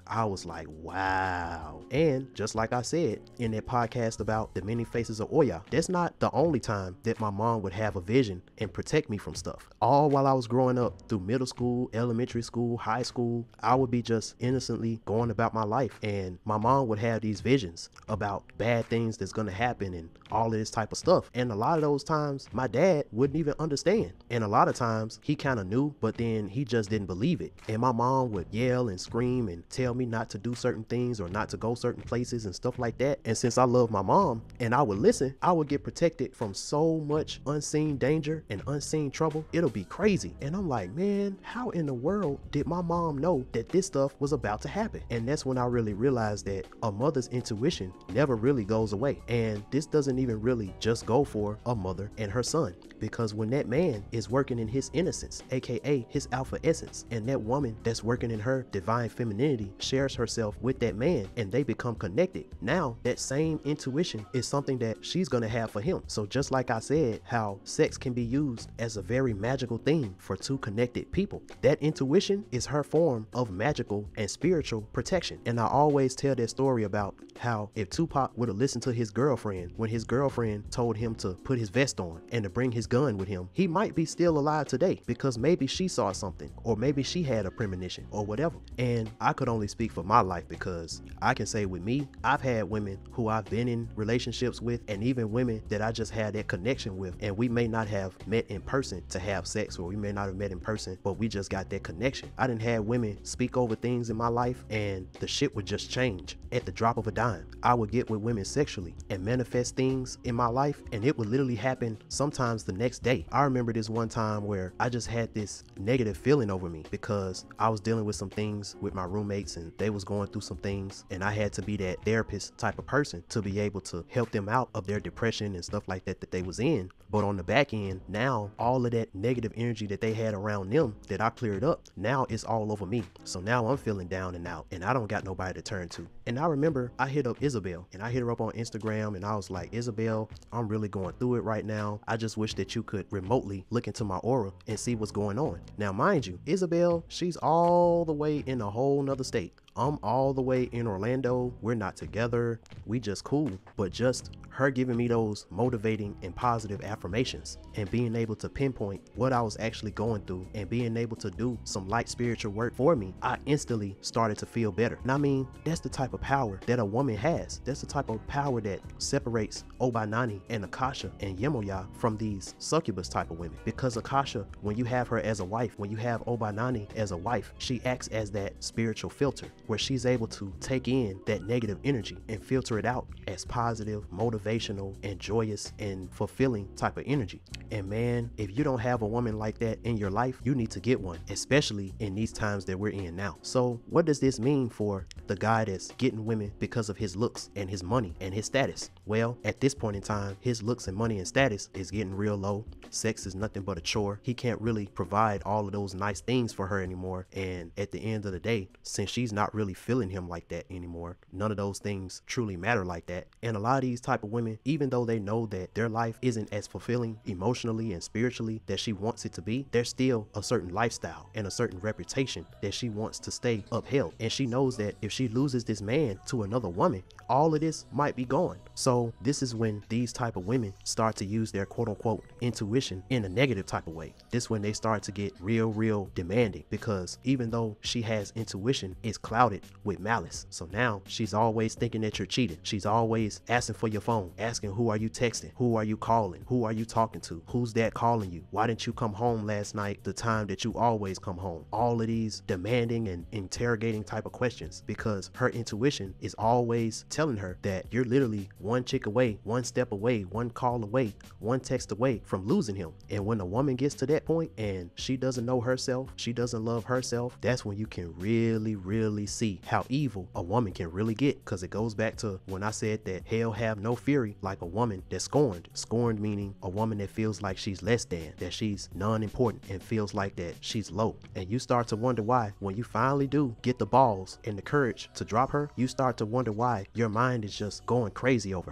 I was like, wow. And just like I said in that podcast about the many faces of Oya, that's not the only time that my mom would have a vision and protect me from stuff. All while I was growing up through middle school, elementary school, high school, I would be just innocently going about my life, and my mom would have these visions about bad things that's going to happen and all of this type of stuff. And a lot of those times my dad wouldn't even understand, and a lot of times he kind of knew, but then he just didn't believe it. And my mom would yell and scream and tell me not to do certain things or not to go certain places and stuff like that. And since I love my mom and I would listen, I would get protected from so much unseen danger and unseen trouble. It'll be crazy. And I'm like, man, how in the world did my mom know that this stuff was about to happen? And that's when I really realized that a mother's intuition never really goes away. And this doesn't even really just go for a mother and her son, because when that man is working in his innocence, aka his alpha essence, and that woman that's working in her divine femininity shares herself with that man and they become connected, now that same intuition is something that she's gonna have for him. So just like I said, how sex can be used as a very magical thing for two connected people, that intuition is her form of magical and spiritual protection. And I always tell that story about how if Tupac would have listened to his girlfriend when his girlfriend told him to put his vest on and to bring his gun with him, he might be still alive today, because maybe she saw something, or maybe she had a premonition or whatever. And I could only speak for my life, because I can say with me, I've had women who I've been in relationships with, and even women that I just had that connection with, and we may not have met in person to have sex, or we may not have met in person, but we just got that connection. I didn't have women speak over things in my life and the shit would just change at the drop of a dime. I would get with women sexually and manifest things in my life, and it would literally happen sometimes the next day. I remember this one time where I just had this negative feeling over me because I was dealing with some things with my roommates and they was going through some things, and I had to be that therapist type of person to be able to help them out of their depression and stuff like that that they was in. But on the back end, now all of that negative energy that they had around them that I cleared up, now it's all over me. So now I'm feeling down and out, and I don't got nobody to turn to. And I remember I hit up Isabel, and I hit her up on Instagram, and I was like, Isabel, I'm really going through it right now. I just wish that you could remotely look into my aura and see what's going on. Now, mind you, Isabel, she's all the way in a whole nother state. I'm all the way in Orlando. We're not together. We just cool. But just her giving me those motivating and positive affirmations and being able to pinpoint what I was actually going through and being able to do some light spiritual work for me, I instantly started to feel better. And I mean, that's the type of power that a woman has. That's the type of power that separates Obanani and Akasha and Yemoya from these succubus type of women. Because Akasha, when you have her as a wife, when you have Obanani as a wife, she acts as that spiritual filter, where she's able to take in that negative energy and filter it out as positive, motivational, and joyous and fulfilling type of energy. And man, if you don't have a woman like that in your life, you need to get one, especially in these times that we're in now. So what does this mean for the guy that's getting women because of his looks and his money and his status? Well, at this point in time, his looks and money and status is getting real low. Sex is nothing but a chore. He can't really provide all of those nice things for her anymore. And at the end of the day, since she's not really feeling him like that anymore, none of those things truly matter like that. And a lot of these type of women, even though they know that their life isn't as fulfilling emotionally and spiritually that she wants it to be, there's still a certain lifestyle and a certain reputation that she wants to stay upheld. And she knows that if she loses this man to another woman, all of this might be gone. So this is when these type of women start to use their quote unquote intuition in a negative type of way. This when they start to get real, real demanding, because even though she has intuition, it's clouded with malice. So now she's always thinking that you're cheating. She's always asking for your phone, asking who are you texting, who are you calling, who are you talking to, who's that calling you, why didn't you come home last night the time that you always come home. All of these demanding and interrogating type of questions, because her intuition is always telling her that you're literally one chick away, one step away, one call away, one text away from losing him. And when a woman gets to that point and she doesn't know herself, she doesn't love herself, that's when you can really, really see how evil a woman can really get. Because it goes back to when I said that hell have no fury like a woman that's scorned. Scorned meaning a woman that feels like she's less than, that she's non-important and feels like that she's low. And you start to wonder why when you finally do get the balls and the courage to drop her, you start to wonder why your mind is just going crazy over her.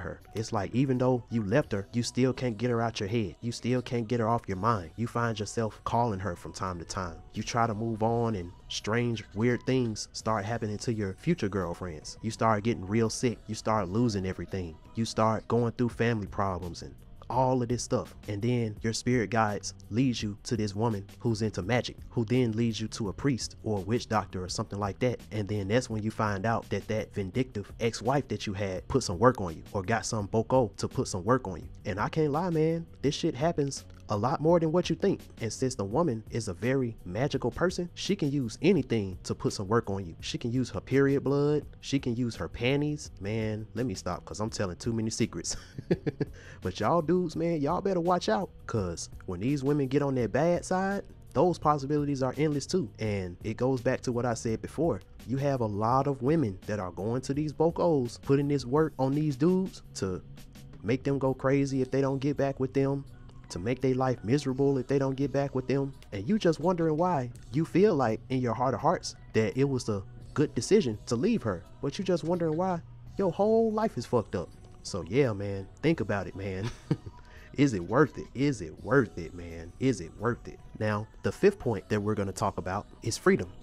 her. It's like, even though you left her, you still can't get her out your head. You still can't get her off your mind. You find yourself calling her from time to time. You try to move on, and strange, weird things start happening to your future girlfriends. You start getting real sick. You start losing everything. You start going through family problems and all of this stuff. And then your spirit guides leads you to this woman who's into magic, who then leads you to a priest or a witch doctor or something like that. And then that's when you find out that that vindictive ex-wife that you had put some work on you, or got some boko to put some work on you. And I can't lie, man, this shit happens a lot more than what you think. And since the woman is a very magical person, she can use anything to put some work on you. She can use her period blood. She can use her panties. Man, let me stop, because I'm telling too many secrets. But y'all dudes, man, y'all better watch out, because when these women get on their bad side, those possibilities are endless too. And it goes back to what I said before. You have a lot of women that are going to these bokos, putting this work on these dudes to make them go crazy if they don't get back with them, to make their life miserable if they don't get back with them. And you just wondering why. You feel like in your heart of hearts that it was a good decision to leave her, but you just wondering why your whole life is fucked up. So yeah, man, think about it, man. Is it worth it? Is it worth it, man? Is it worth it? Now, the fifth point that we're going to talk about is freedom.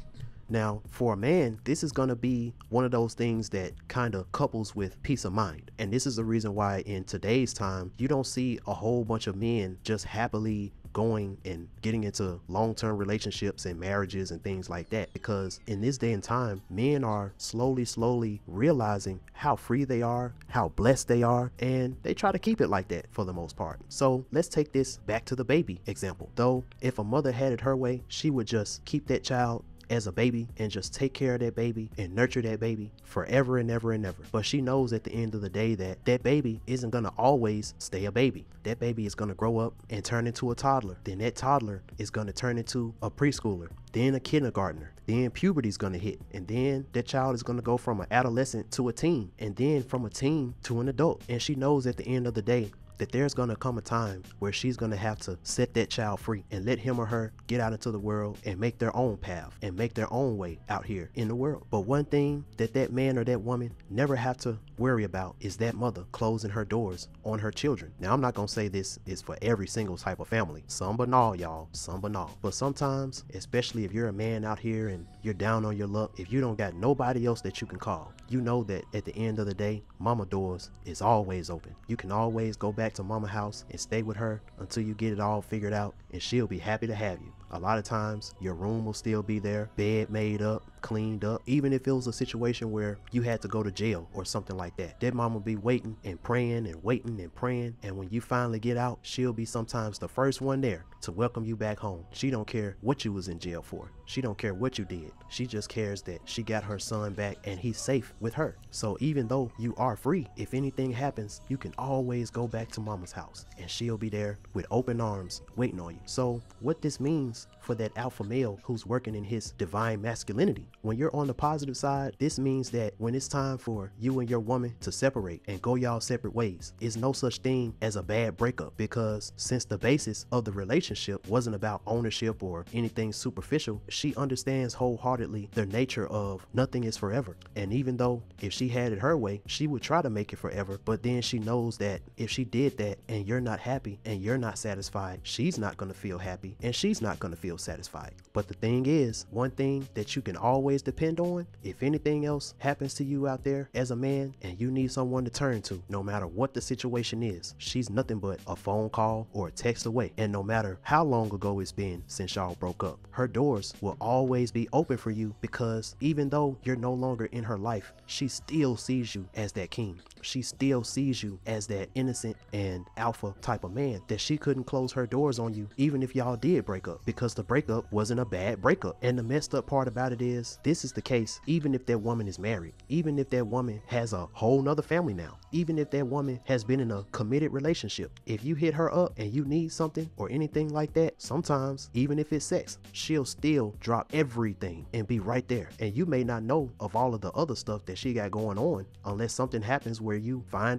Now, for a man, this is going to be one of those things that kind of couples with peace of mind. And this is the reason why in today's time, you don't see a whole bunch of men just happily going and getting into long-term relationships and marriages and things like that. Because in this day and time, men are slowly, slowly realizing how free they are, how blessed they are, and they try to keep it like that for the most part. So let's take this back to the baby example. Though, if a mother had it her way, she would just keep that child as a baby and just take care of that baby and nurture that baby forever and ever and ever. But she knows at the end of the day that that baby isn't going to always stay a baby. That baby is going to grow up and turn into a toddler. Then that toddler is going to turn into a preschooler, then a kindergartner. Then puberty is going to hit, and then that child is going to go from an adolescent to a teen, and then from a teen to an adult. And she knows at the end of the day that there's going to come a time where she's going to have to set that child free and let him or her get out into the world and make their own path and make their own way out here in the world. But one thing that that man or that woman never have to worry about is that mother closing her doors on her children. Now, I'm not going to say this is for every single type of family. Some but all, y'all. Some but all. But sometimes, especially if you're a man out here and you're down on your luck, if you don't got nobody else that you can call, you know that at the end of the day, mama doors is always open. You can always go back to mama house and stay with her until you get it all figured out, and she'll be happy to have you. A lot of times your room will still be there, bed made up, cleaned up. Even if it was a situation where you had to go to jail or something like that, that mom will be waiting and praying and waiting and praying. And when you finally get out, she'll be sometimes the first one there to welcome you back home. She don't care what you was in jail for. She don't care what you did. She just cares that she got her son back and he's safe with her. So even though you are free, if anything happens, you can always go back to mama's house and she'll be there with open arms waiting on you. So what this means for that alpha male who's working in his divine masculinity, when you're on the positive side, this means that when it's time for you and your woman to separate and go y'all separate ways, it's no such thing as a bad breakup. Because since the basis of the relationship wasn't about ownership or anything superficial, she understands wholeheartedly the nature of nothing is forever. And even though if she had it her way, she would try to make it forever, but then she knows that if she did that and you're not happy and you're not satisfied, she's not going to feel happy and she's not going to feel satisfied. But the thing is, one thing that you can always depend on, if anything else happens to you out there as a man and you need someone to turn to, no matter what the situation is, she's nothing but a phone call or a text away. And no matter how long ago it's been since y'all broke up, her doors will always be open for you, because even though you're no longer in her life, she still sees you as that king. She still sees you as that innocent and alpha type of man, that she couldn't close her doors on you even if y'all did break up, because the breakup wasn't a bad breakup. And the messed up part about it is, this is the case even if that woman is married, even if that woman has a whole nother family now, even if that woman has been in a committed relationship. If you hit her up and you need something or anything like that, sometimes even if it's sex, she'll still drop everything and be right there. And you may not know of all of the other stuff that she got going on unless something happens where you find out.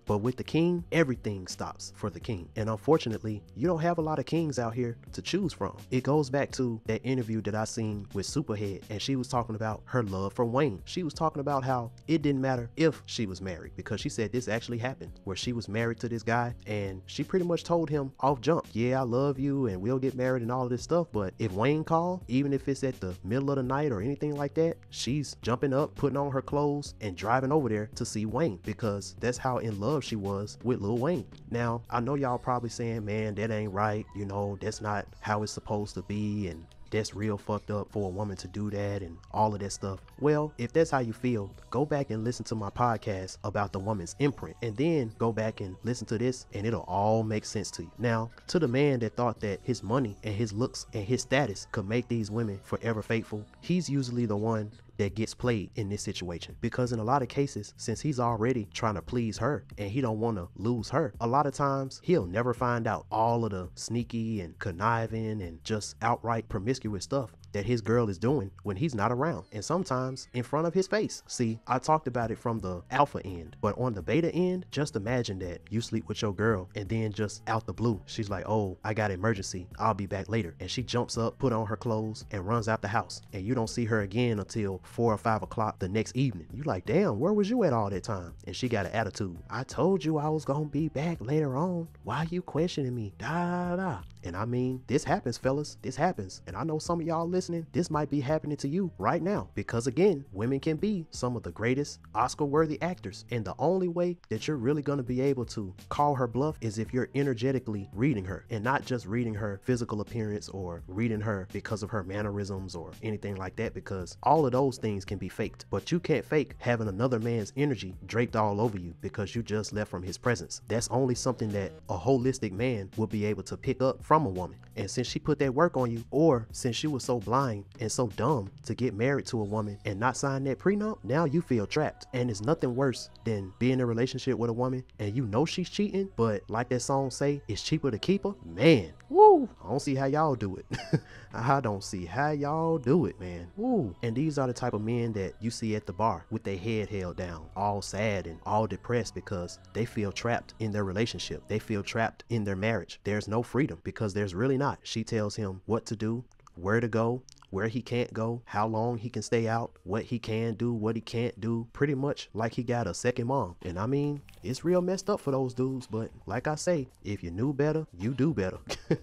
But with the king, everything stops for the king. And unfortunately, you don't have a lot of kings out here to choose from. It goes back to that interview that I seen with Superhead, and she was talking about her love for Wayne. She was talking about how it didn't matter if she was married, because she said this actually happened where she was married to this guy, and she pretty much told him off jump, yeah, I love you and we'll get married and all of this stuff, but if Wayne called, even if it's at the middle of the night or anything like that, she's jumping up, putting on her clothes and driving over there to see Wayne, because that's how in love she was with Lil Wayne. Now, I know y'all probably saying, man, that ain't right, you know, that's not how it's supposed to be, and that's real fucked up for a woman to do that and all of that stuff. Well, if that's how you feel, go back and listen to my podcast about the woman's imprint, and then go back and listen to this and it'll all make sense to you. Now, to the man that thought that his money and his looks and his status could make these women forever faithful, he's usually the one that gets played in this situation, because in a lot of cases, since he's already trying to please her and he don't want to lose her, a lot of times he'll never find out all of the sneaky and conniving and just outright promiscuous stuff that his girl is doing when he's not around, and sometimes in front of his face. See, I talked about it from the alpha end, but on the beta end, just imagine that you sleep with your girl and then just out the blue, she's like, oh, I got an emergency, I'll be back later, and she jumps up, put on her clothes and runs out the house, and you don't see her again until four or five o'clock the next evening. You like, damn, where was you at all that time? And she got an attitude. I told you I was gonna be back later on. Why are you questioning me? Da da da. And I mean, this happens, fellas. This happens. And I know some of y'all listening, this might be happening to you right now. Because again, women can be some of the greatest Oscar-worthy actors. And the only way that you're really going to be able to call her bluff is if you're energetically reading her, and not just reading her physical appearance or reading her because of her mannerisms or anything like that, because all of those things can be faked. But you can't fake having another man's energy draped all over you because you just left from his presence. That's only something that a holistic man will be able to pick up from a woman. And since she put that work on you, or since you were so blind and so dumb to get married to a woman and not sign that prenup, now you feel trapped. And it's nothing worse than being in a relationship with a woman and you know she's cheating, but like that song say, it's cheaper to keep her. Man, woo, I don't see how y'all do it. I don't see how y'all do it, man. Woo. And these are the type of men that you see at the bar with their head held down, all sad and all depressed because they feel trapped in their relationship. They feel trapped in their marriage. There's no freedom because there's really not. She tells him what to do, where to go, where he can't go, how long he can stay out, what he can do, what he can't do, pretty much like he got a second mom. And I mean, it's real messed up for those dudes, but like I say, if you knew better, you do better.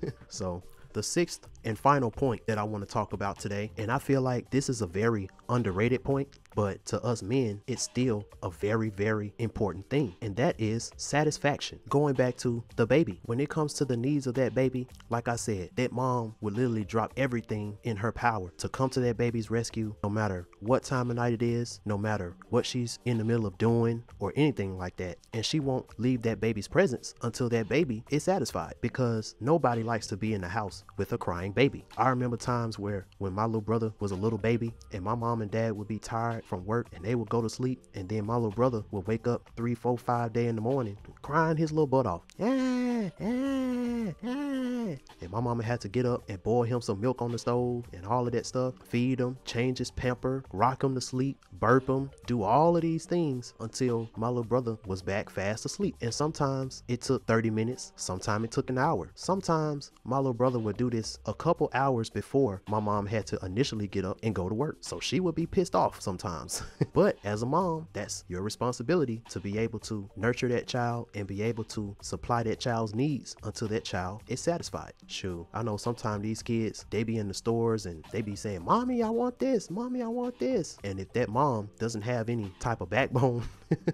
So the sixth and final point that I want to talk about today, and I feel like this is a very underrated point, but to us men, it's still a very, very important thing, and that is satisfaction. Going back to the baby, when it comes to the needs of that baby, like I said, that mom would literally drop everything in her power to come to that baby's rescue, no matter what time of night it is, no matter what she's in the middle of doing or anything like that. And she won't leave that baby's presence until that baby is satisfied, because nobody likes to be in the house with a crying baby. I remember times where when my little brother was a little baby and my mom and dad would be tired from work and they would go to sleep, and then my little brother would wake up three, four, five day in the morning crying his little butt off. Ah, ah, ah. And my mama had to get up and boil him some milk on the stove and all of that stuff, feed him, change his pamper, rock him to sleep, burp him, do all of these things until my little brother was back fast asleep. And sometimes it took thirty minutes, sometimes it took an hour. Sometimes my little brother would do this a couple hours before my mom had to initially get up and go to work. So she would be pissed off sometimes. But as a mom, that's your responsibility to be able to nurture that child and be able to supply that child's needs until that child is satisfied. Shoot, I know sometimes these kids, they be in the stores and they be saying, mommy, I want this, mommy, I want this. And if that mom doesn't have any type of backbone,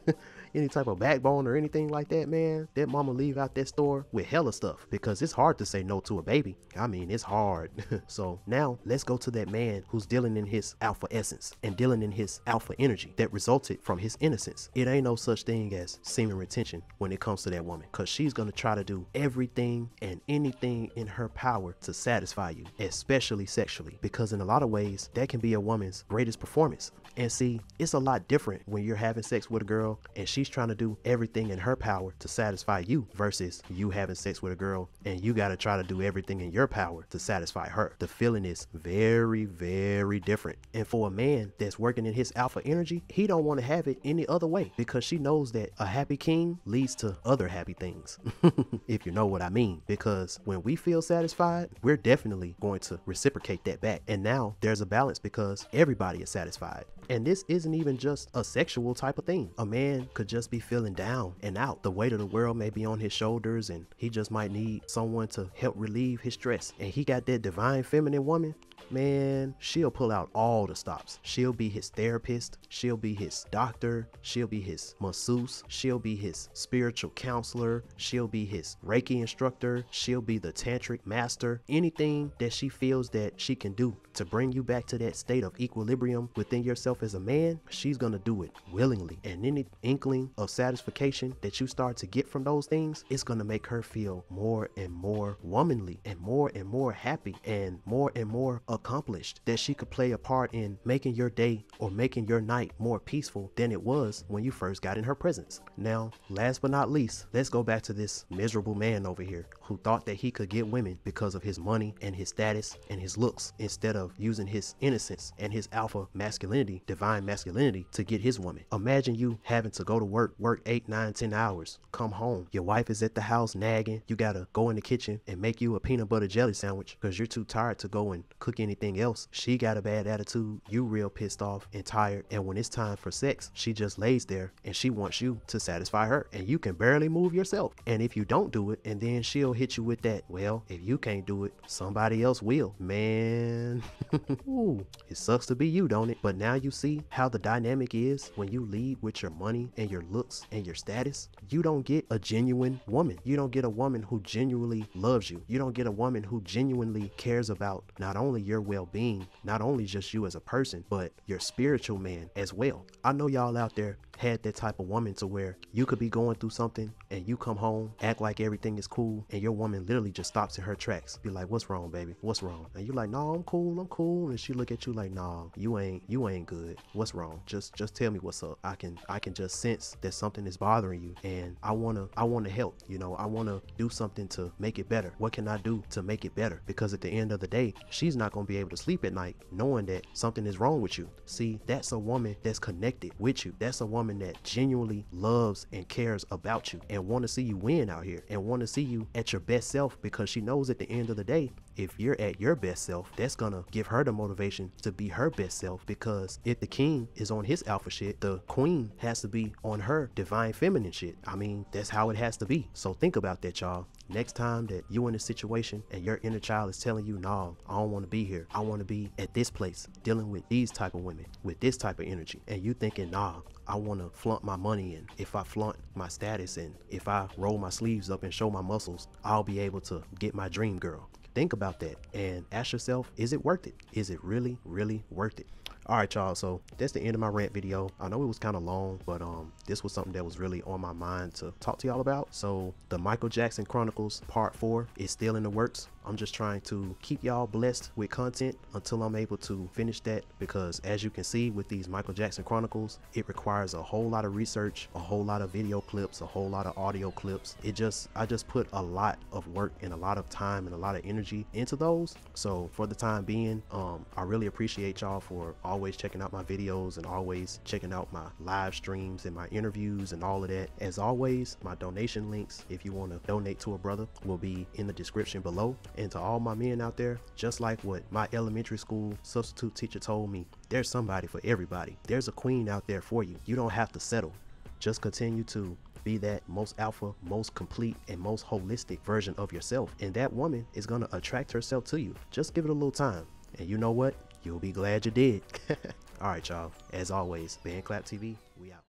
any type of backbone or anything like that, man, that mama leave out that store with hella stuff, because it's hard to say no to a baby. I mean, it's hard. So now let's go to that man who's dealing in his alpha essence and dealing in his alpha energy that resulted from his innocence. It ain't no such thing as semen retention when it comes to that woman, because she's going to try to do everything and anything in her power to satisfy you, especially sexually, because in a lot of ways that can be a woman's greatest performance. And see, it's a lot different when you're having sex with a girl and she she's trying to do everything in her power to satisfy you versus you having sex with a girl and you got to try to do everything in your power to satisfy her. The feeling is very, very different. And for a man that's working in his alpha energy, he don't want to have it any other way because she knows that a happy king leads to other happy things. If you know what I mean. Because when we feel satisfied, we're definitely going to reciprocate that back. And now there's a balance because everybody is satisfied. And this isn't even just a sexual type of thing. A man could just be feeling down and out. The weight of the world may be on his shoulders and he just might need someone to help relieve his stress. And he got that divine feminine woman. Man, she'll pull out all the stops. She'll be his therapist. She'll be his doctor. She'll be his masseuse. She'll be his spiritual counselor. She'll be his Reiki instructor. She'll be the tantric master. Anything that she feels that she can do to bring you back to that state of equilibrium within yourself as a man, she's gonna do it willingly. And any inkling of satisfaction that you start to get from those things, it's gonna make her feel more and more womanly and more and more happy and more and more accomplished, that she could play a part in making your day or making your night more peaceful than it was when you first got in her presence. Now, last but not least, let's go back to this miserable man over here who thought that he could get women because of his money and his status and his looks instead of using his innocence and his alpha masculinity, divine masculinity, to get his woman. Imagine you having to go to work, work eight, nine, ten hours, come home. Your wife is at the house nagging. You gotta go in the kitchen and make you a peanut butter jelly sandwich because you're too tired to go and cook anything else. She got a bad attitude. You real pissed off and tired. And when it's time for sex, she just lays there and she wants you to satisfy her. And you can barely move yourself. And if you don't do it, and then she'll hit you with that, well, if you can't do it, somebody else will. Man. Ooh, it sucks to be you, don't it? But now you see how the dynamic is when you lead with your money and your looks and your status. You don't get a genuine woman. You don't get a woman who genuinely loves you. You don't get a woman who genuinely cares about not only your well-being, not only just you as a person, but your spiritual man as well. I know y'all out there had that type of woman to where you could be going through something and you come home, act like everything is cool, and your woman literally just stops in her tracks. Be like, what's wrong, baby? What's wrong? And you're like, no, I'm cool, I'm cool. And she look at you like, nah, you ain't, you ain't good. What's wrong? Just, just tell me what's up. I can, I can just sense that something is bothering you, and I wanna, I wanna help. You know, I wanna do something to make it better. What can I do to make it better? Because at the end of the day, she's not gonna be able to sleep at night knowing that something is wrong with you. See, that's a woman that's connected with you. That's a woman that genuinely loves and cares about you and want to see you win out here and want to see you at your best self, because she knows at the end of the day, if you're at your best self, that's gonna give her the motivation to be her best self. Because if the king is on his alpha shit, the queen has to be on her divine feminine shit. I mean, that's how it has to be. So think about that, y'all. Next time that you in a situation and your inner child is telling you, nah, I don't want to be here. I want to be at this place dealing with these type of women with this type of energy. And you thinking, nah, I want to flaunt my money, and if I flaunt my status and if I roll my sleeves up and show my muscles, I'll be able to get my dream girl. Think about that and ask yourself, is it worth it? Is it really, really worth it? All right, y'all, so that's the end of my rant video. I know it was kind of long, but um this was something that was really on my mind to talk to y'all about. So the Michael Jackson Chronicles part four is still in the works. I'm just trying to keep y'all blessed with content until I'm able to finish that, because as you can see with these Michael Jackson Chronicles, it requires a whole lot of research, a whole lot of video clips, a whole lot of audio clips. It just, I just put a lot of work and a lot of time and a lot of energy into those. So for the time being, um, I really appreciate y'all for always checking out my videos and always checking out my live streams and my interviews and all of that. As always, my donation links, if you want to donate to a brother, will be in the description below. And to all my men out there, just like what my elementary school substitute teacher told me, there's somebody for everybody. There's a queen out there for you. You don't have to settle. Just continue to be that most alpha, most complete, and most holistic version of yourself. And that woman is going to attract herself to you. Just give it a little time. And you know what? You'll be glad you did. All right, y'all. As always, BandClap T V, we out.